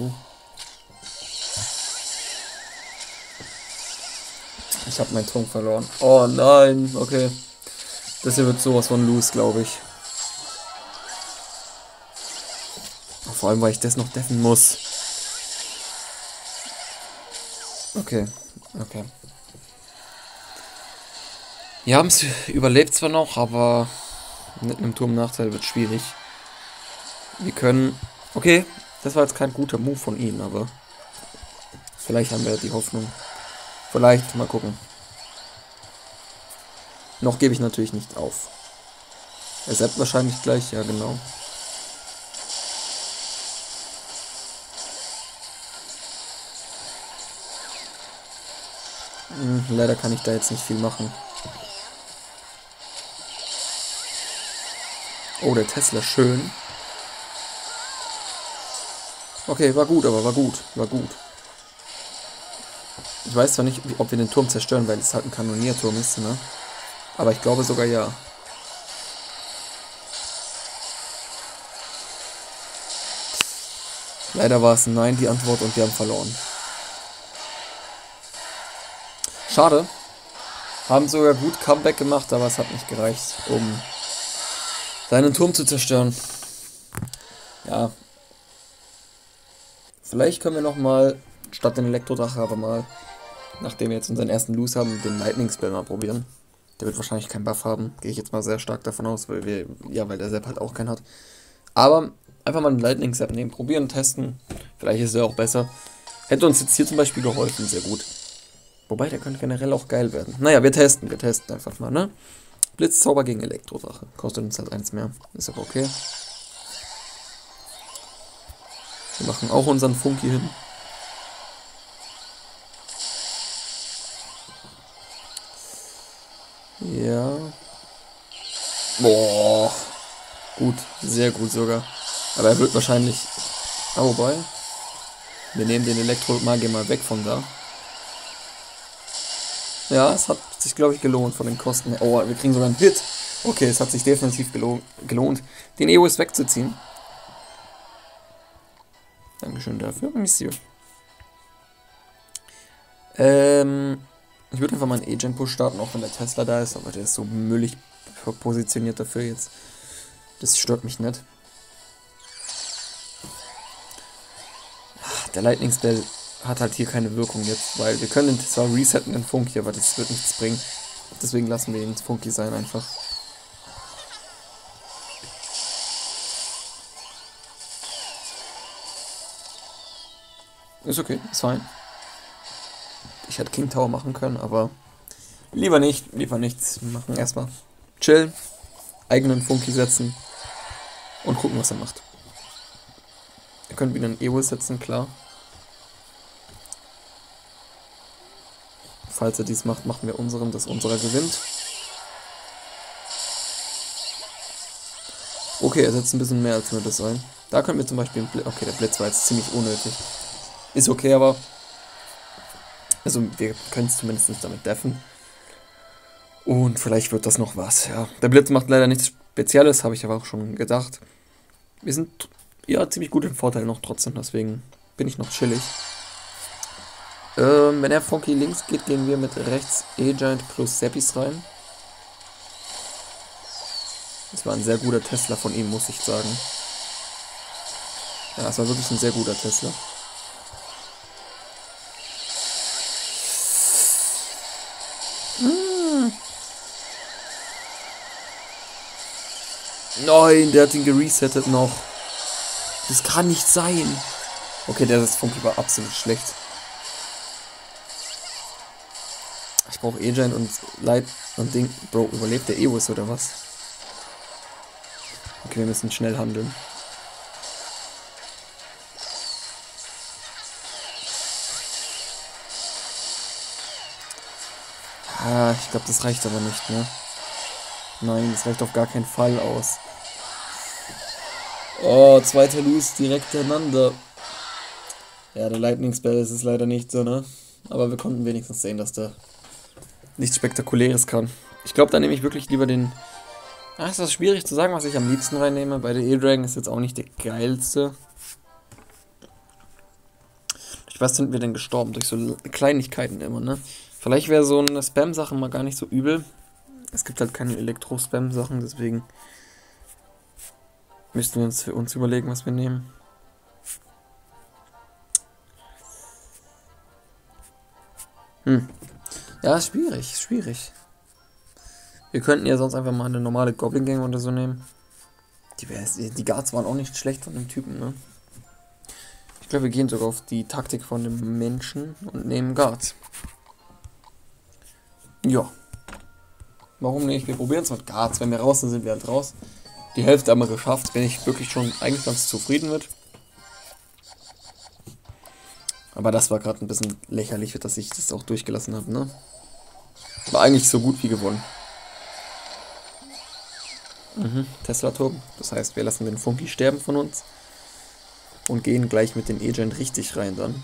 Ich habe meinen Turm verloren. Oh nein, okay. Das hier wird sowas von loose, glaube ich. Vor allem, weil ich das noch deffen muss. Okay. Wir haben es überlebt zwar noch, aber mit einem Turmnachteil wird schwierig. Wir können... Okay, das war jetzt kein guter Move von ihnen, aber... Vielleicht haben wir die Hoffnung. Vielleicht, mal gucken. Noch gebe ich natürlich nicht auf. Er zappt wahrscheinlich gleich, ja genau. Leider kann ich da jetzt nicht viel machen. Oh, der Tesla, schön. Okay, war gut, aber war gut. Ich weiß zwar nicht, ob wir den Turm zerstören, weil es halt ein Kanonierturm ist, ne? Aber ich glaube sogar ja. Leider war es ein Nein, die Antwort, und wir haben verloren. Schade. Haben sogar gut Comeback gemacht, aber es hat nicht gereicht, um seinen Turm zu zerstören. Ja. Vielleicht können wir nochmal, statt den Elektrodrache, aber mal, nachdem wir jetzt unseren ersten Lose haben, den Lightning Spell mal probieren. Der wird wahrscheinlich keinen Buff haben. Gehe ich jetzt mal sehr stark davon aus, weil der Sepp halt auch keinen hat. Aber einfach mal einen Lightning Sepp nehmen, probieren, testen. Vielleicht ist er auch besser. Hätte uns jetzt hier zum Beispiel geholfen, sehr gut. Wobei, der könnte generell auch geil werden. Naja, wir testen einfach mal, ne? Blitzzauber gegen Elektrodrache. Kostet uns halt 1 mehr. Ist aber okay. Wir machen auch unseren Funky hin. Ja. Boah. Gut, sehr gut sogar. Aber er wird wahrscheinlich... Ah, wobei. Wir nehmen den Elektromagier mal weg von da. Ja, es hat sich, glaube ich, gelohnt von den Kosten her. Oh, wir kriegen sogar einen Hit. Okay, es hat sich definitiv gelohnt, den EOS wegzuziehen. Dankeschön dafür, Monsieur. Ich würde einfach mal einen Agent-Push starten, auch wenn der Tesla da ist, aber der ist so müllig positioniert dafür jetzt. Das stört mich nicht. Der Lightning Spell hat halt hier keine Wirkung jetzt, weil wir können zwar resetten den Funky, aber das wird nichts bringen. Deswegen lassen wir ihn Funky sein einfach. Ist okay, ist fein. Ich hätte King Tower machen können, aber lieber nicht, Wir machen erstmal chillen, eigenen Funky setzen und gucken, was er macht. Wir können wieder einen EOS setzen, klar. Falls er dies macht, machen wir unseren, dass unserer gewinnt. Okay, er setzt ein bisschen mehr als nur das ein. Da können wir zum Beispiel einen Blitz... Okay, der Blitz war jetzt ziemlich unnötig. Ist okay, aber... Also, wir können es zumindest nicht damit deffen. Und vielleicht wird das noch was, ja. Der Blitz macht leider nichts Spezielles, habe ich aber auch schon gedacht. Wir sind ja ziemlich gut im Vorteil noch trotzdem, deswegen bin ich noch chillig. Wenn er Funky links geht, gehen wir mit rechts E-Giant plus Seppis rein. Das war ein sehr guter Tesla von ihm, muss ich sagen. Ja, es war wirklich ein sehr guter Tesla. Nein, der hat ihn geresettet noch. Das kann nicht sein. Okay, der Funky war absolut schlecht. Ich brauche E-Giant und Light und Ding. Bro, überlebt der EOS oder was? Okay, wir müssen schnell handeln. Ah, ich glaube, das reicht aber nicht, ne? Nein, das reicht auf gar keinen Fall aus. Oh, zweiter Lose direkt hintereinander. Ja, der Lightning Spell ist es leider nicht so, ne? Aber wir konnten wenigstens sehen, dass der nichts Spektakuläres kann. Ich glaube, da nehme ich wirklich lieber den... Ah, ist das schwierig zu sagen, was ich am liebsten reinnehme. Bei der E-Dragon ist jetzt auch nicht der geilste. Durch was sind wir denn gestorben? Durch so Kleinigkeiten immer, ne? Vielleicht wäre so eine Spam-Sache mal gar nicht so übel. Es gibt halt keine Elektro-Spam-Sachen, deswegen müssten wir uns für uns überlegen, was wir nehmen. Ja, schwierig. Wir könnten ja sonst einfach mal eine normale Goblin Gang oder so nehmen. Die Guards waren auch nicht schlecht von dem Typen, ne? Ich glaube, wir gehen sogar auf die Taktik von dem Menschen und nehmen Guards. Ja. Warum nicht? Wir probieren es mit Guards. Wenn wir raus sind, sind wir halt raus. Die Hälfte haben wir geschafft. Bin ich wirklich schon eigentlich ganz zufrieden mit. Aber das war gerade ein bisschen lächerlich, dass ich das auch durchgelassen habe, ne? War eigentlich so gut wie gewonnen. Tesla-Turm. Das heißt, wir lassen den Funky sterben von uns. Und gehen gleich mit den Agent richtig rein dann.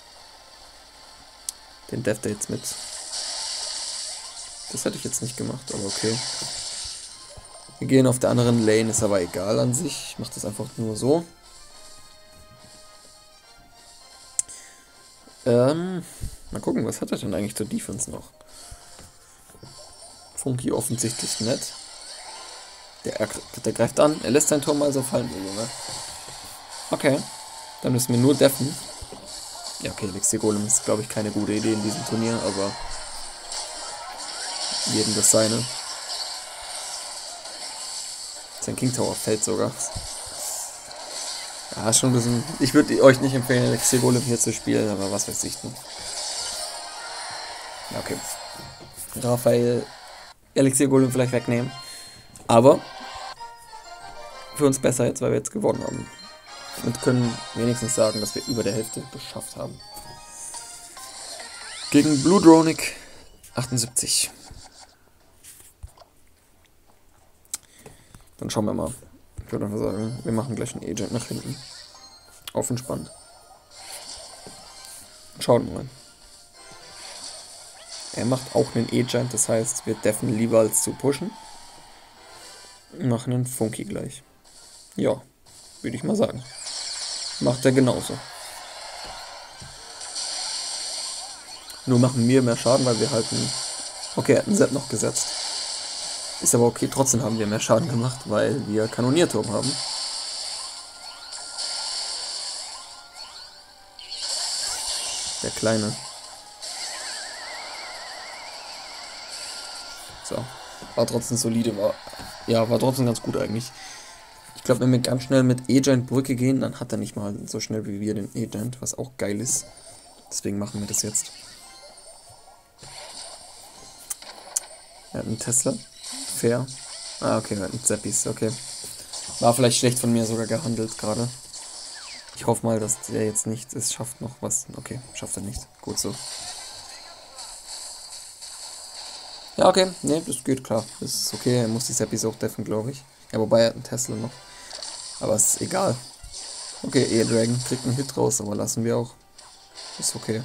Den Death Dates mit. Das hätte ich jetzt nicht gemacht, aber okay. Wir gehen auf der anderen Lane, ist aber egal an sich. Ich mache das einfach nur so. Mal gucken, was hat er denn eigentlich zur Defense noch? Funky offensichtlich nett. Der greift an, er lässt sein Tor mal so fallen, Junge. Okay, dann müssen wir nur deffen. Ja, okay, Elixir Golem ist, glaube ich, keine gute Idee in diesem Turnier, aber jedem das seine. Sein King Tower fällt sogar. Ja, schon ein bisschen... Ich würde euch nicht empfehlen, Elixir Golem hier zu spielen, aber was weiß ich denn. Ja, okay. Raphael Elixir Golem vielleicht wegnehmen. Aber für uns besser jetzt, weil wir jetzt gewonnen haben. Und können wenigstens sagen, dass wir über der Hälfte geschafft haben. Gegen Blue Dronic 78. Dann schauen wir mal. Ich würde einfach sagen, wir machen gleich einen Agent nach hinten. Auf entspannt. Schauen wir mal. Er macht auch einen Agent, das heißt, wir deffen lieber als zu pushen. Machen einen Funky gleich. Ja, würde ich mal sagen. Macht er genauso. Nur machen wir mehr Schaden, weil wir halt einen... Okay, er hat einen Set noch gesetzt. Ist aber okay, trotzdem haben wir mehr Schaden gemacht, weil wir Kanonierturm haben. Der Kleine. So. War trotzdem solide, war trotzdem ganz gut eigentlich. Ich glaube, wenn wir ganz schnell mit Agent Brücke gehen, dann hat er nicht mal so schnell wie wir den Agent, was auch geil ist. Deswegen machen wir das jetzt. Er hat einen Tesla. Fair. Ah, okay, er hat einen Zappis, okay. War vielleicht schlecht von mir sogar gehandelt gerade. Ich hoffe mal, dass der jetzt nicht es schafft noch was. Okay, schafft er nicht. Gut so. Ja, okay. Ne, das geht klar. Das ist okay. Er muss die Zappis auch deffen, glaube ich. Ja, wobei er hat einen Tesla noch. Aber es ist egal. Okay, E-Dragon kriegt einen Hit raus, aber lassen wir auch. Ist okay.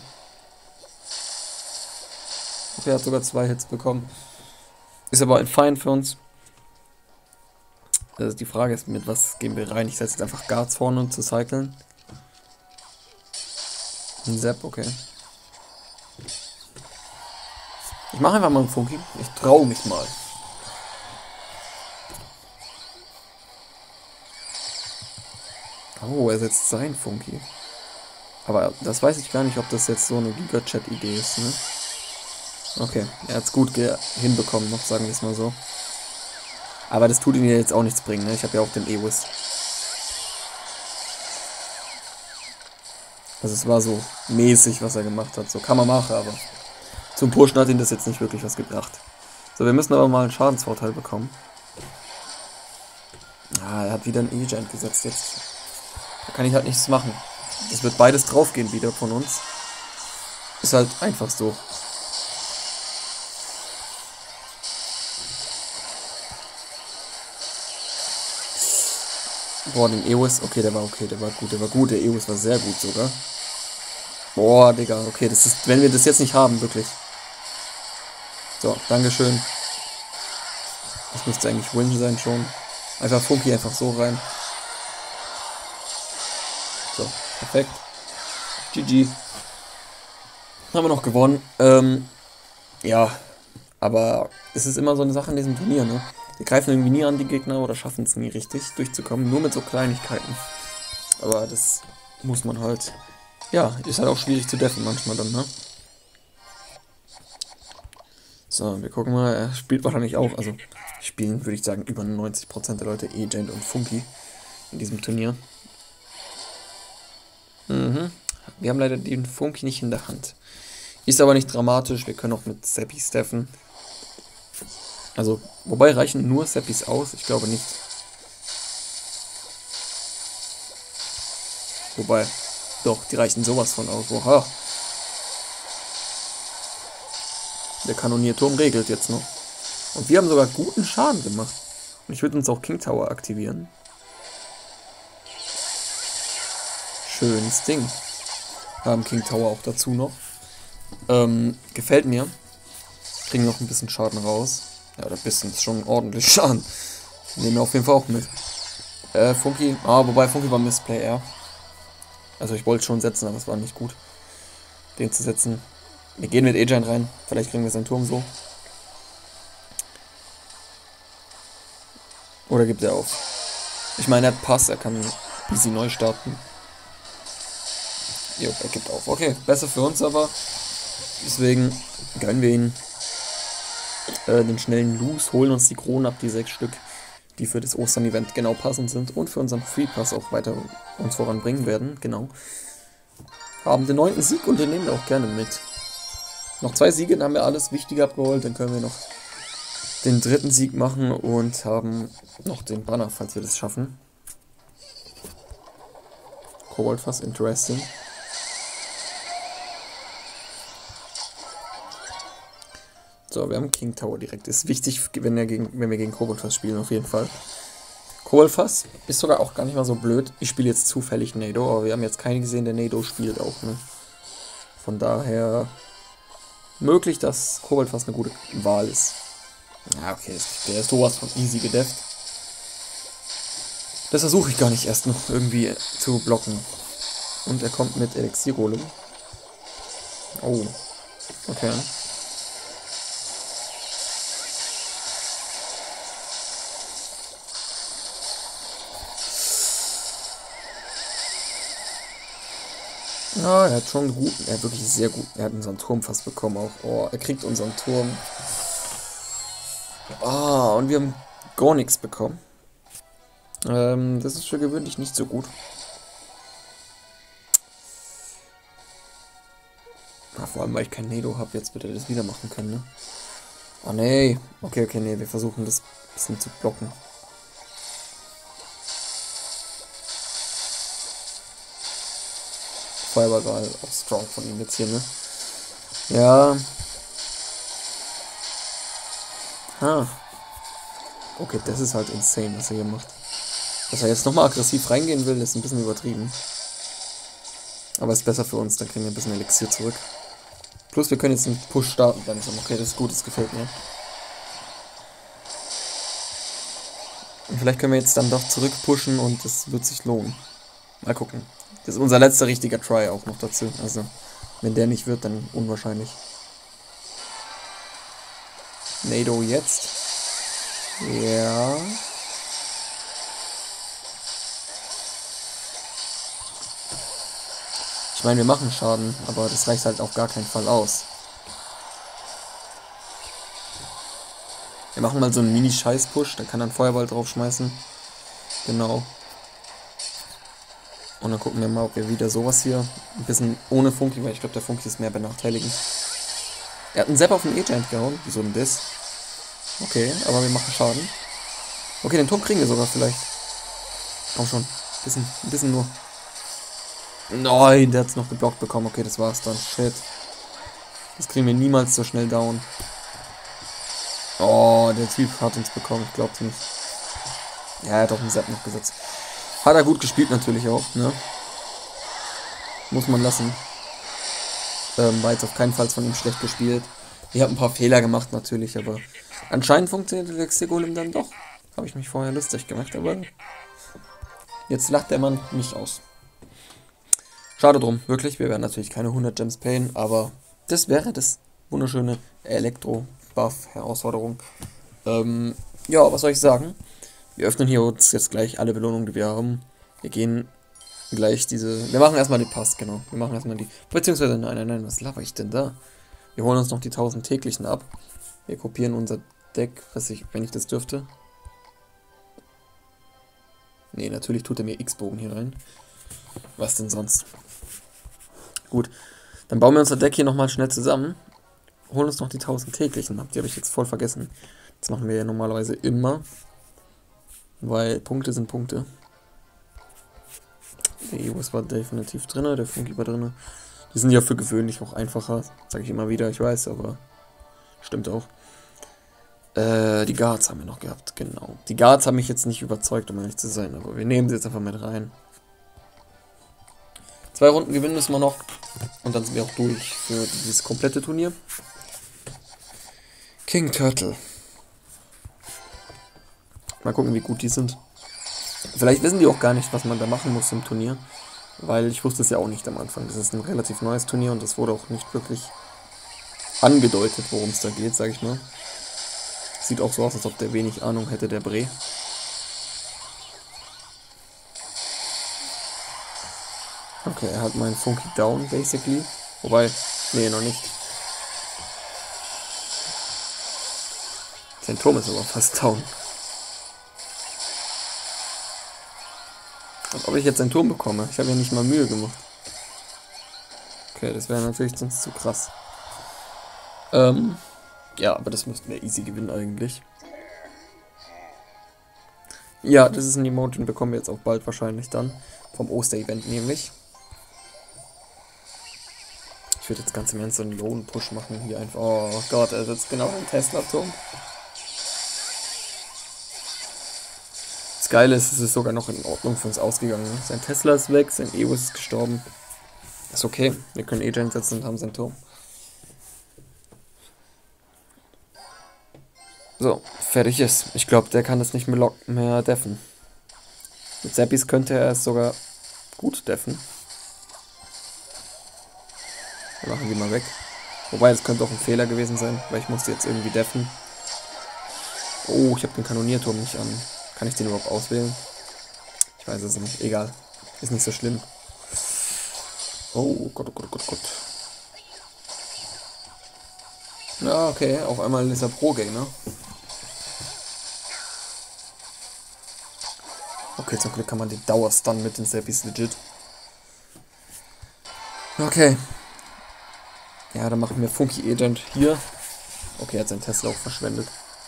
Okay, er hat sogar 2 Hits bekommen. Ist aber ein Feind für uns. Also die Frage ist, mit was gehen wir rein? Ich setze jetzt einfach Guards vorne, um zu cyclen. Ein Sepp, okay. Ich mache einfach mal einen Funky. Ich traue mich mal. Oh, er setzt sein Funky. Aber das weiß ich gar nicht, ob das jetzt so eine Giga-Chat-Idee ist, ne? Okay, er hat es gut hinbekommen, noch sagen wir es mal so. Aber das tut ihm jetzt auch nichts bringen, ne? Ich habe ja auch den Ewis. Also es war so mäßig, was er gemacht hat. So kann man machen, aber zum Pushen hat ihm das jetzt nicht wirklich was gebracht. So, wir müssen aber mal einen Schadensvorteil bekommen. Ah, er hat wieder einen Agent gesetzt jetzt. Da kann ich halt nichts machen. Es wird beides draufgehen wieder von uns. Ist halt einfach so. Boah, den Ewis, okay, der war gut, der war gut. Der Ewis war sehr gut sogar. Boah, Digga, okay, das ist, wenn wir das jetzt nicht haben, wirklich. So, Dankeschön. Das müsste eigentlich Win sein schon. Einfach Funky einfach so rein. So, perfekt. GG. Haben wir noch gewonnen. Ja, aber es ist immer so eine Sache in diesem Turnier, ne? Wir greifen irgendwie nie an die Gegner oder schaffen es nie richtig durchzukommen. Nur mit so Kleinigkeiten. Aber das muss man halt... Ja, ist halt auch schwierig zu deffen manchmal dann, ne? So, wir gucken mal. Er spielt wahrscheinlich auch, also spielen, würde ich sagen, über 90% der Leute Agent und Funky in diesem Turnier. Wir haben leider den Funky nicht in der Hand. Ist aber nicht dramatisch, wir können auch mit Seppi steffen. Also, wobei reichen nur Seppis aus? Ich glaube nicht. Wobei, doch, die reichen sowas von aus. Oha. Der Kanonierturm regelt jetzt noch. Und wir haben sogar guten Schaden gemacht. Und ich würde uns auch King Tower aktivieren. Schönes Ding. Haben King Tower auch dazu noch. Gefällt mir. Kriegen noch ein bisschen Schaden raus. Ja, oder ein bisschen ist schon ordentlich Schaden. Nehmen wir auf jeden Fall auch mit. Funky. Wobei Funky war Missplay, ja. Also ich wollte schon setzen, aber es war nicht gut, den zu setzen. Wir gehen mit Agent rein. Vielleicht kriegen wir seinen Turm so. Oder gibt er auf? Ich meine, er hat Pass, er kann easy neu starten. Jo, er gibt auf. Okay, besser für uns aber. Deswegen gönnen wir ihn den schnellen Loose, holen uns die Kronen ab, die 6 Stück, die für das Ostern-Event genau passend sind und für unseren Free Pass auch weiter uns voranbringen werden. Genau. Haben den 9. Sieg und den nehmen wir auch gerne mit. Noch 2 Siege, dann haben wir alles Wichtige abgeholt, dann können wir noch den 3. Sieg machen und haben noch den Banner, falls wir das schaffen. Koboldfass, interesting. So, wir haben King Tower direkt. Ist wichtig, wenn wir gegen Koboldfass spielen, auf jeden Fall. Koboldfass ist sogar auch gar nicht mal so blöd. Ich spiele jetzt zufällig Nado, aber wir haben jetzt keinen gesehen, der Nado spielt auch, ne? Von daher möglich, dass Koboldfass eine gute Wahl ist. Ja, okay, der ist sowas von easy gedefft. Das versuche ich gar nicht erst noch irgendwie zu blocken. Und er kommt mit Elixir-Golem. Oh, okay. Ja, er hat schon einen guten, er hat wirklich sehr gut, er hat unseren Turm fast bekommen auch. Oh, er kriegt unseren Turm. Und wir haben gar nichts bekommen. Das ist für gewöhnlich nicht so gut. Vor allem, weil ich kein Nado habe, jetzt wird er das wieder machen können, ne? Oh, nee. Okay, nee, wir versuchen das ein bisschen zu blocken. Feuerball auch strong von ihm jetzt hier, ne? Ja. Okay, das ist halt insane, was er hier macht. Dass er jetzt nochmal aggressiv reingehen will, ist ein bisschen übertrieben. Aber ist besser für uns, dann kriegen wir ein bisschen Elixier zurück. Plus wir können jetzt einen Push starten langsam. Okay, das ist gut, das gefällt mir. Und vielleicht können wir jetzt dann doch zurück pushen und das wird sich lohnen. Mal gucken. Das ist unser letzter richtiger Try auch noch dazu. Also, wenn der nicht wird, dann unwahrscheinlich. Nado jetzt. Ja. Ich meine, wir machen Schaden, aber das reicht halt auf gar keinen Fall aus. Wir machen mal so einen Mini-Scheiß-Push, da kann dann Feuerball draufschmeißen. Genau. Und dann gucken wir mal, ob wir wieder sowas hier, ein bisschen ohne Funky, weil ich glaube, der Funky ist mehr benachteiligend. Er hat einen Sepp auf den Agent gehauen, wieso denn das? Okay, aber wir machen Schaden. Okay, den Turm kriegen wir sogar vielleicht. Komm schon, ein bisschen nur. Nein, der hat es noch geblockt bekommen. Okay, das war's dann. Shit. Das kriegen wir niemals so schnell down. Oh, der Typ hat uns bekommen. Ich glaub's nicht. Ja, er hat auch einen Sepp noch gesetzt. Hat er gut gespielt natürlich auch, ne? Muss man lassen. War jetzt auf keinen Fall von ihm schlecht gespielt. Ich habe ein paar Fehler gemacht natürlich, aber anscheinend funktioniert der Xie-Golem dann doch. Habe ich mich vorher lustig gemacht, aber jetzt lacht der Mann nicht aus. Schade drum, wirklich. Wir werden natürlich keine 100 Gems payen, aber das wäre das wunderschöne Elektro-Buff-Herausforderung. Ja, was soll ich sagen? Wir öffnen hier uns jetzt gleich alle Belohnungen, die wir haben. Wir gehen gleich wir machen erstmal den Pass, genau. Wir machen erstmal beziehungsweise, nein, was laber ich denn da? Wir holen uns noch die 1000 täglichen ab. Wir kopieren unser Deck, wenn ich das dürfte. Nee, natürlich tut er mir X-Bogen hier rein. Was denn sonst? Gut, dann bauen wir unser Deck hier nochmal schnell zusammen. Holen uns noch die 1000 täglichen ab. Die habe ich jetzt voll vergessen. Das machen wir ja normalerweise immer. Weil Punkte sind Punkte. Der Eos war definitiv drin, der Funky war drin. Die sind ja für gewöhnlich auch einfacher. Sage ich immer wieder, ich weiß, aber stimmt auch. Die Guards haben wir noch gehabt, genau. Die Guards haben mich jetzt nicht überzeugt, um ehrlich zu sein, aber wir nehmen sie jetzt einfach mit rein. 2 Runden gewinnen müssen wir noch. Und dann sind wir auch durch für dieses komplette Turnier. King Turtle. Mal gucken, wie gut die sind. Vielleicht wissen die auch gar nicht, was man da machen muss im Turnier. Weil ich wusste es ja auch nicht am Anfang. Das ist ein relativ neues Turnier und es wurde auch nicht wirklich angedeutet, worum es da geht, sag ich mal. Sieht auch so aus, als ob der wenig Ahnung hätte, der Bre. Okay, er hat meinen Funky down, basically. Wobei, nee, noch nicht. Sein Turm ist aber fast down. Als ob ich jetzt einen Turm bekomme. Ich habe ja nicht mal Mühe gemacht. Okay, das wäre natürlich sonst zu krass. Ja, aber das müssten wir easy gewinnen eigentlich. Ja, das ist ein Emote, den bekommen wir jetzt auch bald wahrscheinlich dann. Vom Oster-Event nämlich. Ich würde jetzt ganz im Ernst so einen Lone-Push machen hier einfach. Oh Gott, er sitzt genau im Tesla-Turm. Das Geile ist, es ist sogar noch in Ordnung für uns ausgegangen. Sein Tesla ist weg, sein Eos ist gestorben. Ist okay, wir können E-Gen setzen und haben seinen Turm. So, fertig ist. Ich glaube, der kann das nicht mehr deffen. Mit Zappis könnte er es sogar gut deffen. Wir machen die mal weg. Wobei, das könnte auch ein Fehler gewesen sein, weil ich musste jetzt irgendwie deffen. Oh, ich habe den Kanonierturm nicht an. Kann ich den überhaupt auswählen? Ich weiß es nicht. Egal. Ist nicht so schlimm. Oh Gott, oh Gott, oh Gott, oh Gott. Ja, okay. Auf einmal ist er Pro-Gamer. Okay, zum Glück kann man die Dauerstun mit den Zappis legit. Okay. Ja, dann machen wir Funky Agent hier. Okay, er hat seinen Tesla auch verschwendet.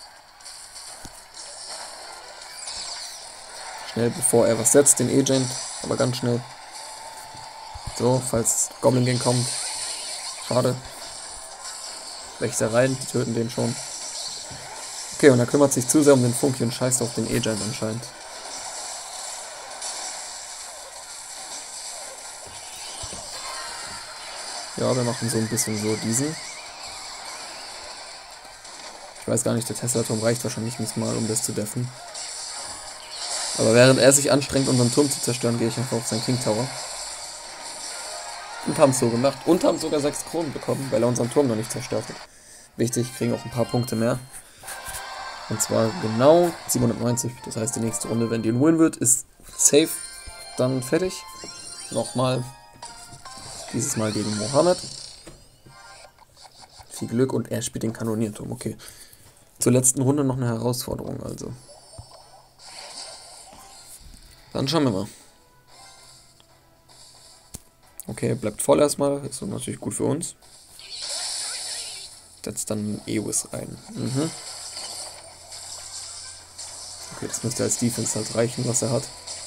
Schnell, bevor er was setzt, den Agent. Aber ganz schnell. So, falls Goblin Gang kommt. Schade. Vielleicht da rein, die töten den schon. Okay, und er kümmert sich zu sehr um den Funky und scheißt auf den Agent anscheinend. Ja, wir machen so ein bisschen so diesen. Ich weiß gar nicht, der Tesla-Turm reicht wahrscheinlich nicht mal, um das zu deffen. Aber während er sich anstrengt, unseren Turm zu zerstören, gehe ich einfach auf seinen King Tower. Und haben es so gemacht. Und haben sogar 6 Kronen bekommen, weil er unseren Turm noch nicht zerstört hat. Wichtig, kriegen auch ein paar Punkte mehr. Und zwar genau 790. Das heißt, die nächste Runde, wenn die ein Win wird, ist safe dann fertig. Nochmal. Dieses Mal gegen Mohammed. Viel Glück und er spielt den Kanonierturm. Okay. Zur letzten Runde noch eine Herausforderung also. Dann schauen wir mal. Okay, bleibt voll erstmal. Ist natürlich gut für uns. Setzt dann Eos rein. Okay, das müsste als Defense halt reichen, was er hat.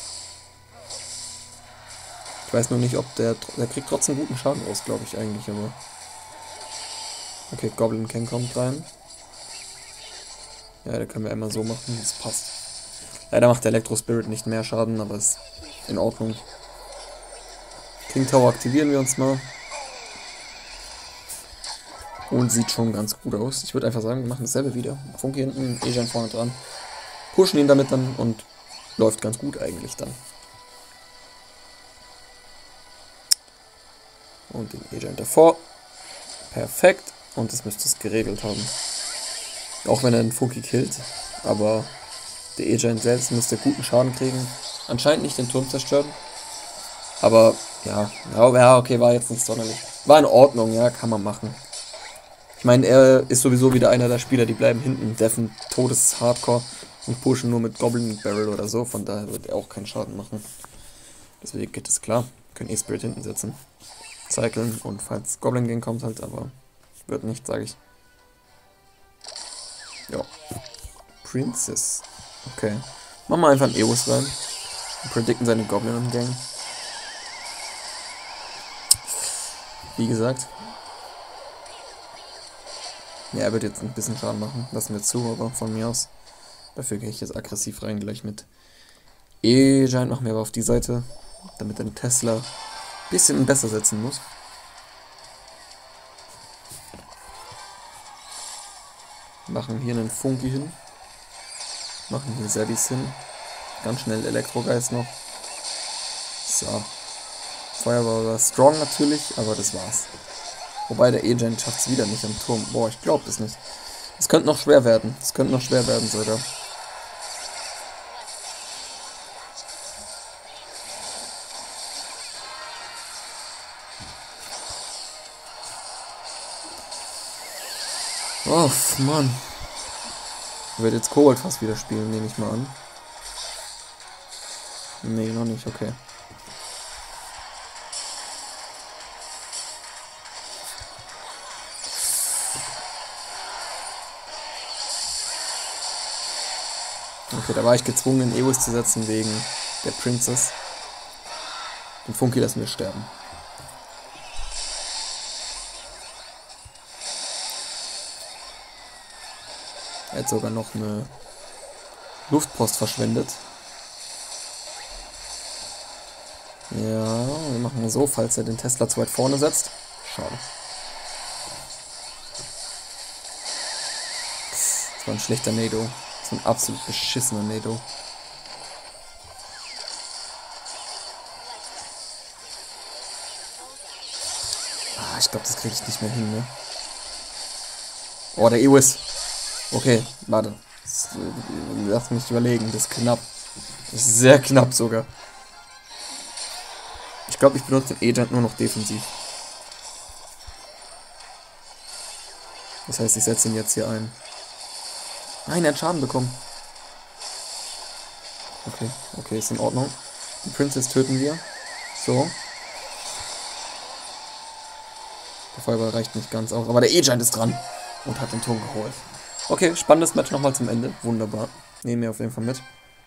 Ich weiß nur nicht, ob der kriegt trotzdem guten Schaden aus, glaube ich eigentlich, aber... Okay, Goblin King kommt rein. Ja, da können wir einmal so machen, das passt. Leider macht der Elektro Spirit nicht mehr Schaden, aber ist in Ordnung. King Tower aktivieren wir uns mal. Und sieht schon ganz gut aus. Ich würde einfach sagen, wir machen dasselbe wieder. Funky hinten, E-Giant vorne dran. Pushen ihn damit dann und läuft ganz gut eigentlich dann. Und den E-Giant davor. Perfekt. Und das müsste es geregelt haben. Auch wenn er den Funky killt. Aber der E-Giant selbst müsste guten Schaden kriegen. Anscheinend nicht den Turm zerstören. Aber ja, okay, war jetzt nicht sonderlich. War in Ordnung, ja, kann man machen. Ich meine, er ist sowieso wieder einer der Spieler, die bleiben hinten. Deffen Todes-Hardcore und pushen nur mit Goblin Barrel oder so. Von daher wird er auch keinen Schaden machen. Deswegen geht es klar. Können E-Spirit hinten setzen. Cyclen und falls Goblin Gang kommt halt, aber wird nicht, sage ich. Ja. Princess. Okay. Machen wir einfach einen Eos rein. Und predikten seine Goblin Gang. Wie gesagt. Ja, er wird jetzt ein bisschen Schaden machen. Lassen wir zu, aber von mir aus. Dafür gehe ich jetzt aggressiv rein, gleich mit E-Giant machen wir aber auf die Seite, damit ein Tesla ein bisschen besser setzen muss. Machen hier einen Funky hin. Machen hier Zeddies hin. Ganz schnell Elektrogeist noch. So. Feuerball war strong natürlich, aber das war's. Wobei der E-Giant schafft es wieder nicht am Turm. Boah, ich glaube das nicht. Das könnte noch schwer werden. Das könnte noch schwer werden sogar. Oh, Mann. Ich werde jetzt Kobold fast wieder spielen, nehme ich mal an. Nee, noch nicht, okay. Okay, da war ich gezwungen, den Eos zu setzen wegen der Princess. Den Funky lassen wir sterben. Er hat sogar noch eine Luftpost verschwendet. Ja, wir machen so, falls er den Tesla zu weit vorne setzt. Schade. Das war ein schlechter Nado. Das war ein absolut beschissener Nado. Ah, ich glaube, das kriege ich nicht mehr hin, ne? Oh, der Eos. Okay, warte. Lass mich überlegen, das ist knapp. Das ist sehr knapp sogar. Ich glaube, ich benutze den E-Giant nur noch defensiv. Das heißt, ich setze ihn jetzt hier ein. Nein, er hat Schaden bekommen. Okay, okay, ist in Ordnung. Die Princess töten wir. So. Der Feuerball reicht nicht ganz aus, aber der E-Giant ist dran und hat den Turm geholt. Okay, spannendes Match nochmal zum Ende. Wunderbar. Nehmen wir auf jeden Fall mit.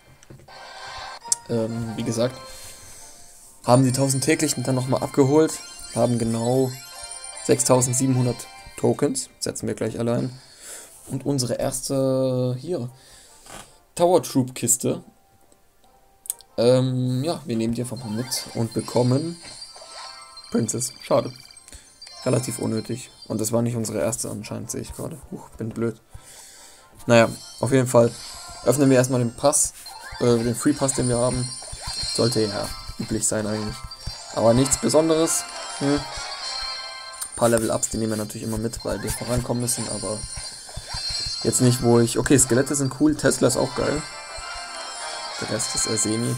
Wie gesagt, haben die 1000 täglichen dann nochmal abgeholt. Haben genau 6700 Tokens. Setzen wir gleich alle ein. Und unsere erste, hier, Tower Troop Kiste. Ja, wir nehmen die einfach mal mit und bekommen Princess. Schade. Relativ unnötig. Und das war nicht unsere erste anscheinend, sehe ich gerade. Bin blöd. Naja, auf jeden Fall öffnen wir erstmal den Pass, den Free Pass, den wir haben. Sollte ja üblich sein eigentlich. Aber nichts Besonderes. Ein paar Level-Ups, die nehmen wir natürlich immer mit, weil wir vorankommen müssen, aber jetzt nicht, wo ich... Okay, Skelette sind cool, Tesla ist auch geil. Der Rest ist eher semi.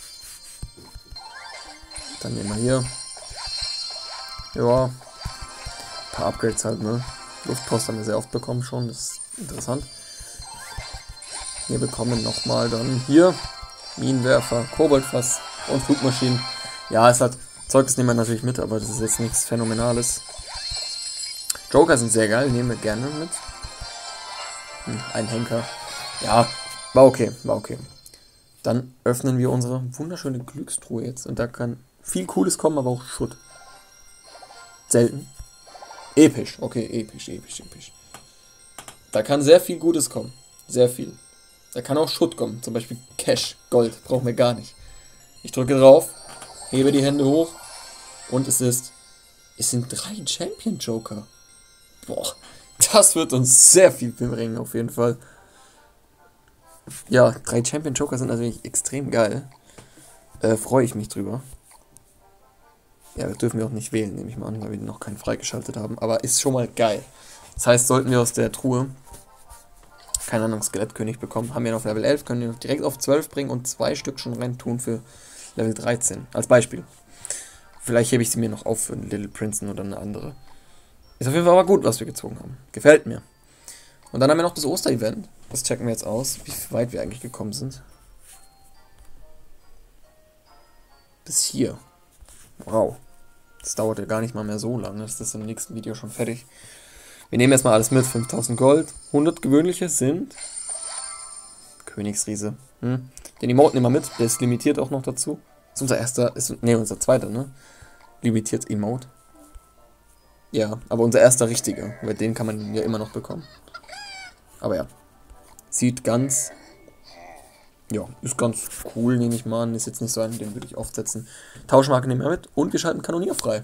Dann nehmen wir hier. Ja. Ein paar Upgrades halt, ne? Luftpost haben wir sehr oft bekommen schon, das ist interessant. Wir bekommen nochmal dann hier Minenwerfer, Koboldfass und Flugmaschinen. Ja, es hat Zeug, das nehmen wir natürlich mit, aber das ist jetzt nichts Phänomenales. Joker sind sehr geil, nehmen wir gerne mit. Ein Henker. Ja, war okay, war okay. Dann öffnen wir unsere wunderschöne Glückstruhe jetzt. Und da kann viel Cooles kommen, aber auch Schutt. Selten. Episch, okay, episch. Da kann sehr viel Gutes kommen. Sehr viel. Da kann auch Schutt kommen. Zum Beispiel Cash, Gold. Brauchen wir gar nicht. Ich drücke drauf, hebe die Hände hoch und es sind 3 Champion Joker. Boah, das wird uns sehr viel bringen, auf jeden Fall. Ja, 3 Champion Joker sind natürlich extrem geil. Freue ich mich drüber. Ja, das dürfen wir auch nicht wählen, nehme ich mal an, weil wir noch keinen freigeschaltet haben. Aber ist schon mal geil. Das heißt, sollten wir aus der Truhe, keine Ahnung, Skelettkönig bekommen, haben wir noch Level 11, können wir direkt auf 12 bringen und 2 Stück schon rein tun für Level 13. Als Beispiel. Vielleicht hebe ich sie mir noch auf für einen Little Princeton oder eine andere. Ist auf jeden Fall aber gut, was wir gezogen haben. Gefällt mir. Und dann haben wir noch das Oster-Event. Das checken wir jetzt aus, wie weit wir eigentlich gekommen sind. Bis hier. Wow. Das dauert ja gar nicht mal mehr so lange. Das ist im nächsten Video schon fertig. Wir nehmen erstmal alles mit. 5000 Gold. 100 gewöhnliche sind Königsriese. Den Emote nehmen wir mit. Der ist limitiert auch noch dazu. Das ist unser erster, unser zweiter, ne? Limitiert Emote. Ja, aber unser erster richtiger. Weil den kann man ja immer noch bekommen. Aber ja. Sieht ganz... Ja, ist ganz cool, nehme ich mal an. Ist jetzt nicht so ein, den würde ich oft setzen. Tauschmarke nehmen wir mit. Und wir schalten Kanonier frei.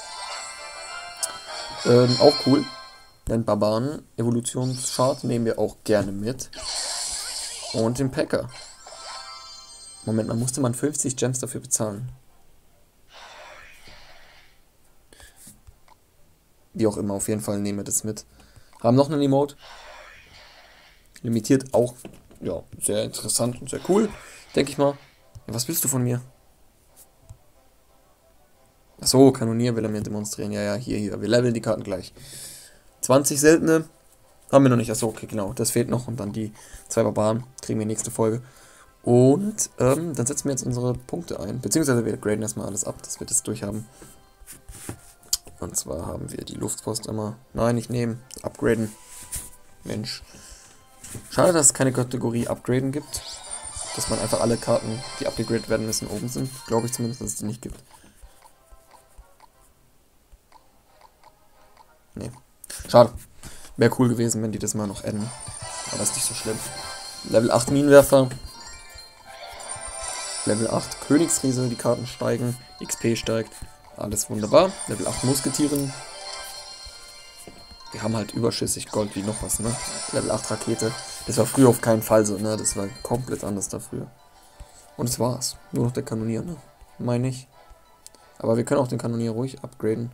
Auch cool. Den Barbaren-Evolutionschart nehmen wir auch gerne mit. Und den Packer. Moment, man musste 50 Gems dafür bezahlen. Wie auch immer, auf jeden Fall nehmen wir das mit. Haben noch einen Emote. Limitiert auch, ja, sehr interessant und sehr cool, denke ich mal. Ja, was willst du von mir? Achso, Kanonier will er mir demonstrieren. Ja, hier. Wir leveln die Karten gleich. 20 seltene haben wir noch nicht. Achso, okay, genau. Das fehlt noch. Und dann die 2 Barbaren kriegen wir nächste Folge. Und dann setzen wir jetzt unsere Punkte ein. Beziehungsweise wir graden erstmal alles ab, dass wir das durchhaben. Und zwar haben wir die Luftpost immer. Nein, nicht nehmen. Upgraden. Mensch. Schade, dass es keine Kategorie Upgraden gibt. Dass man einfach alle Karten, die upgradet werden müssen, oben sind. Glaube ich zumindest, dass es die nicht gibt. Nee. Schade. Wäre cool gewesen, wenn die das mal noch adden. Aber ist nicht so schlimm. Level 8 Minenwerfer. Level 8 Königsriese, die Karten steigen. XP steigt. Alles wunderbar. Level 8 Musketieren. Wir haben halt überschüssig Gold wie noch was, ne? Level 8 Rakete. Das war früher auf keinen Fall so, ne? Das war komplett anders da früher. Und das war's. Nur noch der Kanonier, ne? Meine ich. Aber wir können auch den Kanonier ruhig upgraden.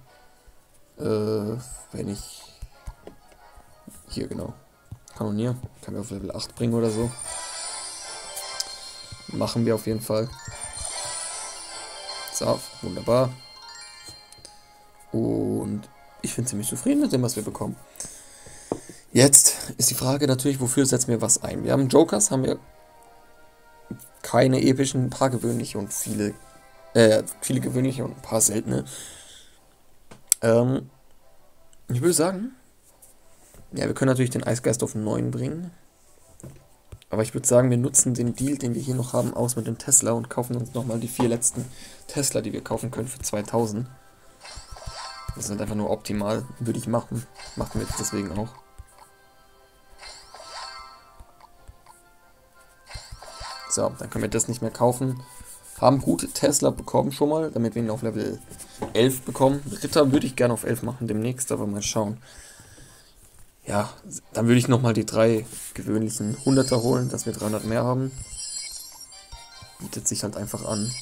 Wenn ich... Hier, genau. Kanonier. Kann wir auf Level 8 bringen oder so. Machen wir auf jeden Fall. So, wunderbar. Und ich bin ziemlich zufrieden mit dem, was wir bekommen. Jetzt ist die Frage natürlich, wofür setzen wir was ein? Wir haben Jokers, haben wir keine epischen, ein paar gewöhnliche und viele gewöhnliche und ein paar seltene. Ich würde sagen, ja, wir können natürlich den Eisgeist auf 9 bringen. Aber ich würde sagen, wir nutzen den Deal, den wir hier noch haben, aus mit dem Tesla und kaufen uns nochmal die 4 letzten Tesla, die wir kaufen können für 2000. Das ist halt einfach nur optimal, würde ich machen. Machen wir jetzt deswegen auch. So, dann können wir das nicht mehr kaufen. Haben gute Tesla bekommen schon mal, damit wir ihn auf Level 11 bekommen. Ritter würde ich gerne auf 11 machen demnächst, aber mal schauen. Ja, dann würde ich nochmal die 3 gewöhnlichen 100er holen, dass wir 300 mehr haben. Bietet sich halt einfach an.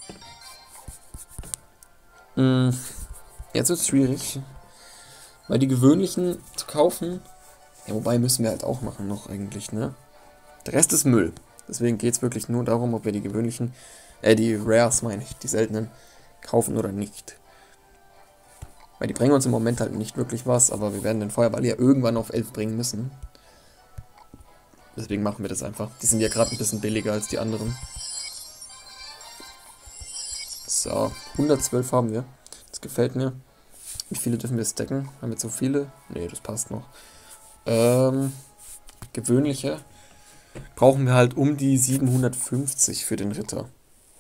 Jetzt wird es schwierig, weil die gewöhnlichen zu kaufen, ja, wobei müssen wir halt auch machen noch eigentlich, ne? Der Rest ist Müll. Deswegen geht es wirklich nur darum, ob wir die gewöhnlichen, die Rares meine ich, die seltenen, kaufen oder nicht. Weil die bringen uns im Moment halt nicht wirklich was, aber wir werden den Feuerball ja irgendwann auf 11 bringen müssen. Deswegen machen wir das einfach. Die sind ja gerade ein bisschen billiger als die anderen. So, 112 haben wir. Das gefällt mir. Wie viele dürfen wir stacken? Haben wir zu viele? Ne, das passt noch. Gewöhnliche brauchen wir halt um die 750 für den Ritter.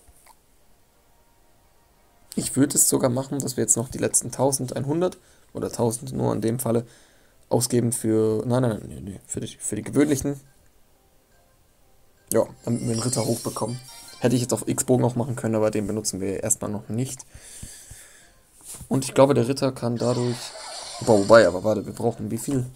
Ich würde es sogar machen, dass wir jetzt noch die letzten 1100 oder 1000 nur in dem Falle ausgeben für... Nein, für die gewöhnlichen. Ja, damit wir den Ritter hochbekommen. Hätte ich jetzt auf X-Bogen auch machen können, aber den benutzen wir erstmal noch nicht. Und ich glaube, der Ritter kann dadurch Boah, wobei, aber warte, wir brauchen wie viel?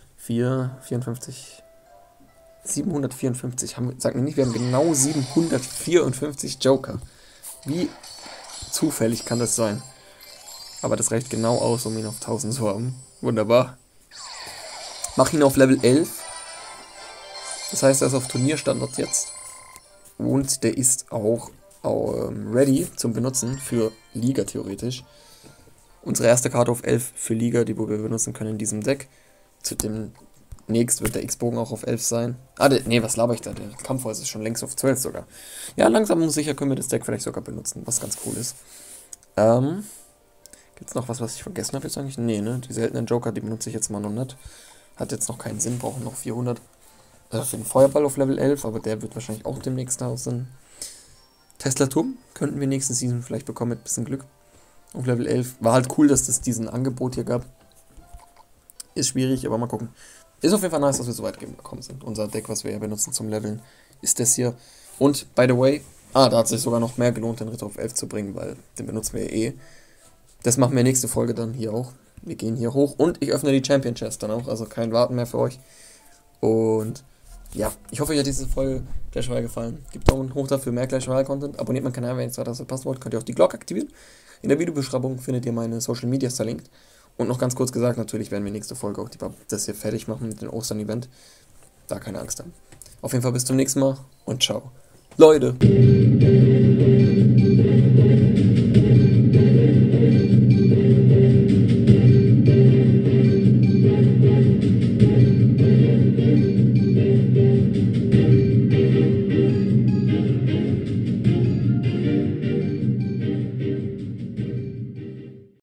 54. 754. Sag mir nicht, wir haben genau 754 Joker. Wie zufällig kann das sein? Aber das reicht genau aus, um ihn auf 1000 zu haben. Wunderbar. Mach ihn auf Level 11. Das heißt, er ist auf Turnierstandard jetzt. Und der ist auch ready zum Benutzen für Liga theoretisch. Unsere erste Karte auf 11 für Liga, die wir benutzen können in diesem Deck. Zu dem nächst wird der X-Bogen auch auf 11 sein. Nee, was laber ich da? Der Kampfhäus ist schon längst auf 12 sogar. Ja, langsam und sicher können wir das Deck vielleicht sogar benutzen, was ganz cool ist. Gibt's noch was ich vergessen habe jetzt eigentlich? Nee, ne? Die seltenen Joker, die benutze ich jetzt mal noch nicht. Hat jetzt noch keinen Sinn, brauchen noch 400. Für den Feuerball auf Level 11, aber der wird wahrscheinlich auch demnächst da sein. Tesla-Turm könnten wir nächste Season vielleicht bekommen mit ein bisschen Glück. Auf Level 11. War halt cool, dass es diesen Angebot hier gab. Ist schwierig, aber mal gucken. Ist auf jeden Fall nice, dass wir so weit gekommen sind. Unser Deck, was wir ja benutzen zum Leveln, ist das hier. Und, by the way, da hat sich sogar noch mehr gelohnt, den Ritter auf 11 zu bringen, weil den benutzen wir ja eh. Das machen wir nächste Folge dann hier auch. Wir gehen hier hoch und ich öffne die Champion Chest dann auch, also kein Warten mehr für euch. Und ja, ich hoffe, euch hat diese Folge Clash Royale gefallen. Gebt Daumen hoch dafür mehr Clash Royale Content. Abonniert meinen Kanal, wenn ihr nichts weiteres verpassen wollt. Könnt ihr auch die Glocke aktivieren. In der Videobeschreibung findet ihr meine Social Medias verlinkt. Und noch ganz kurz gesagt, natürlich werden wir nächste Folge auch das hier fertig machen mit dem Ostern-Event. Da keine Angst haben. Auf jeden Fall bis zum nächsten Mal und ciao. Leute!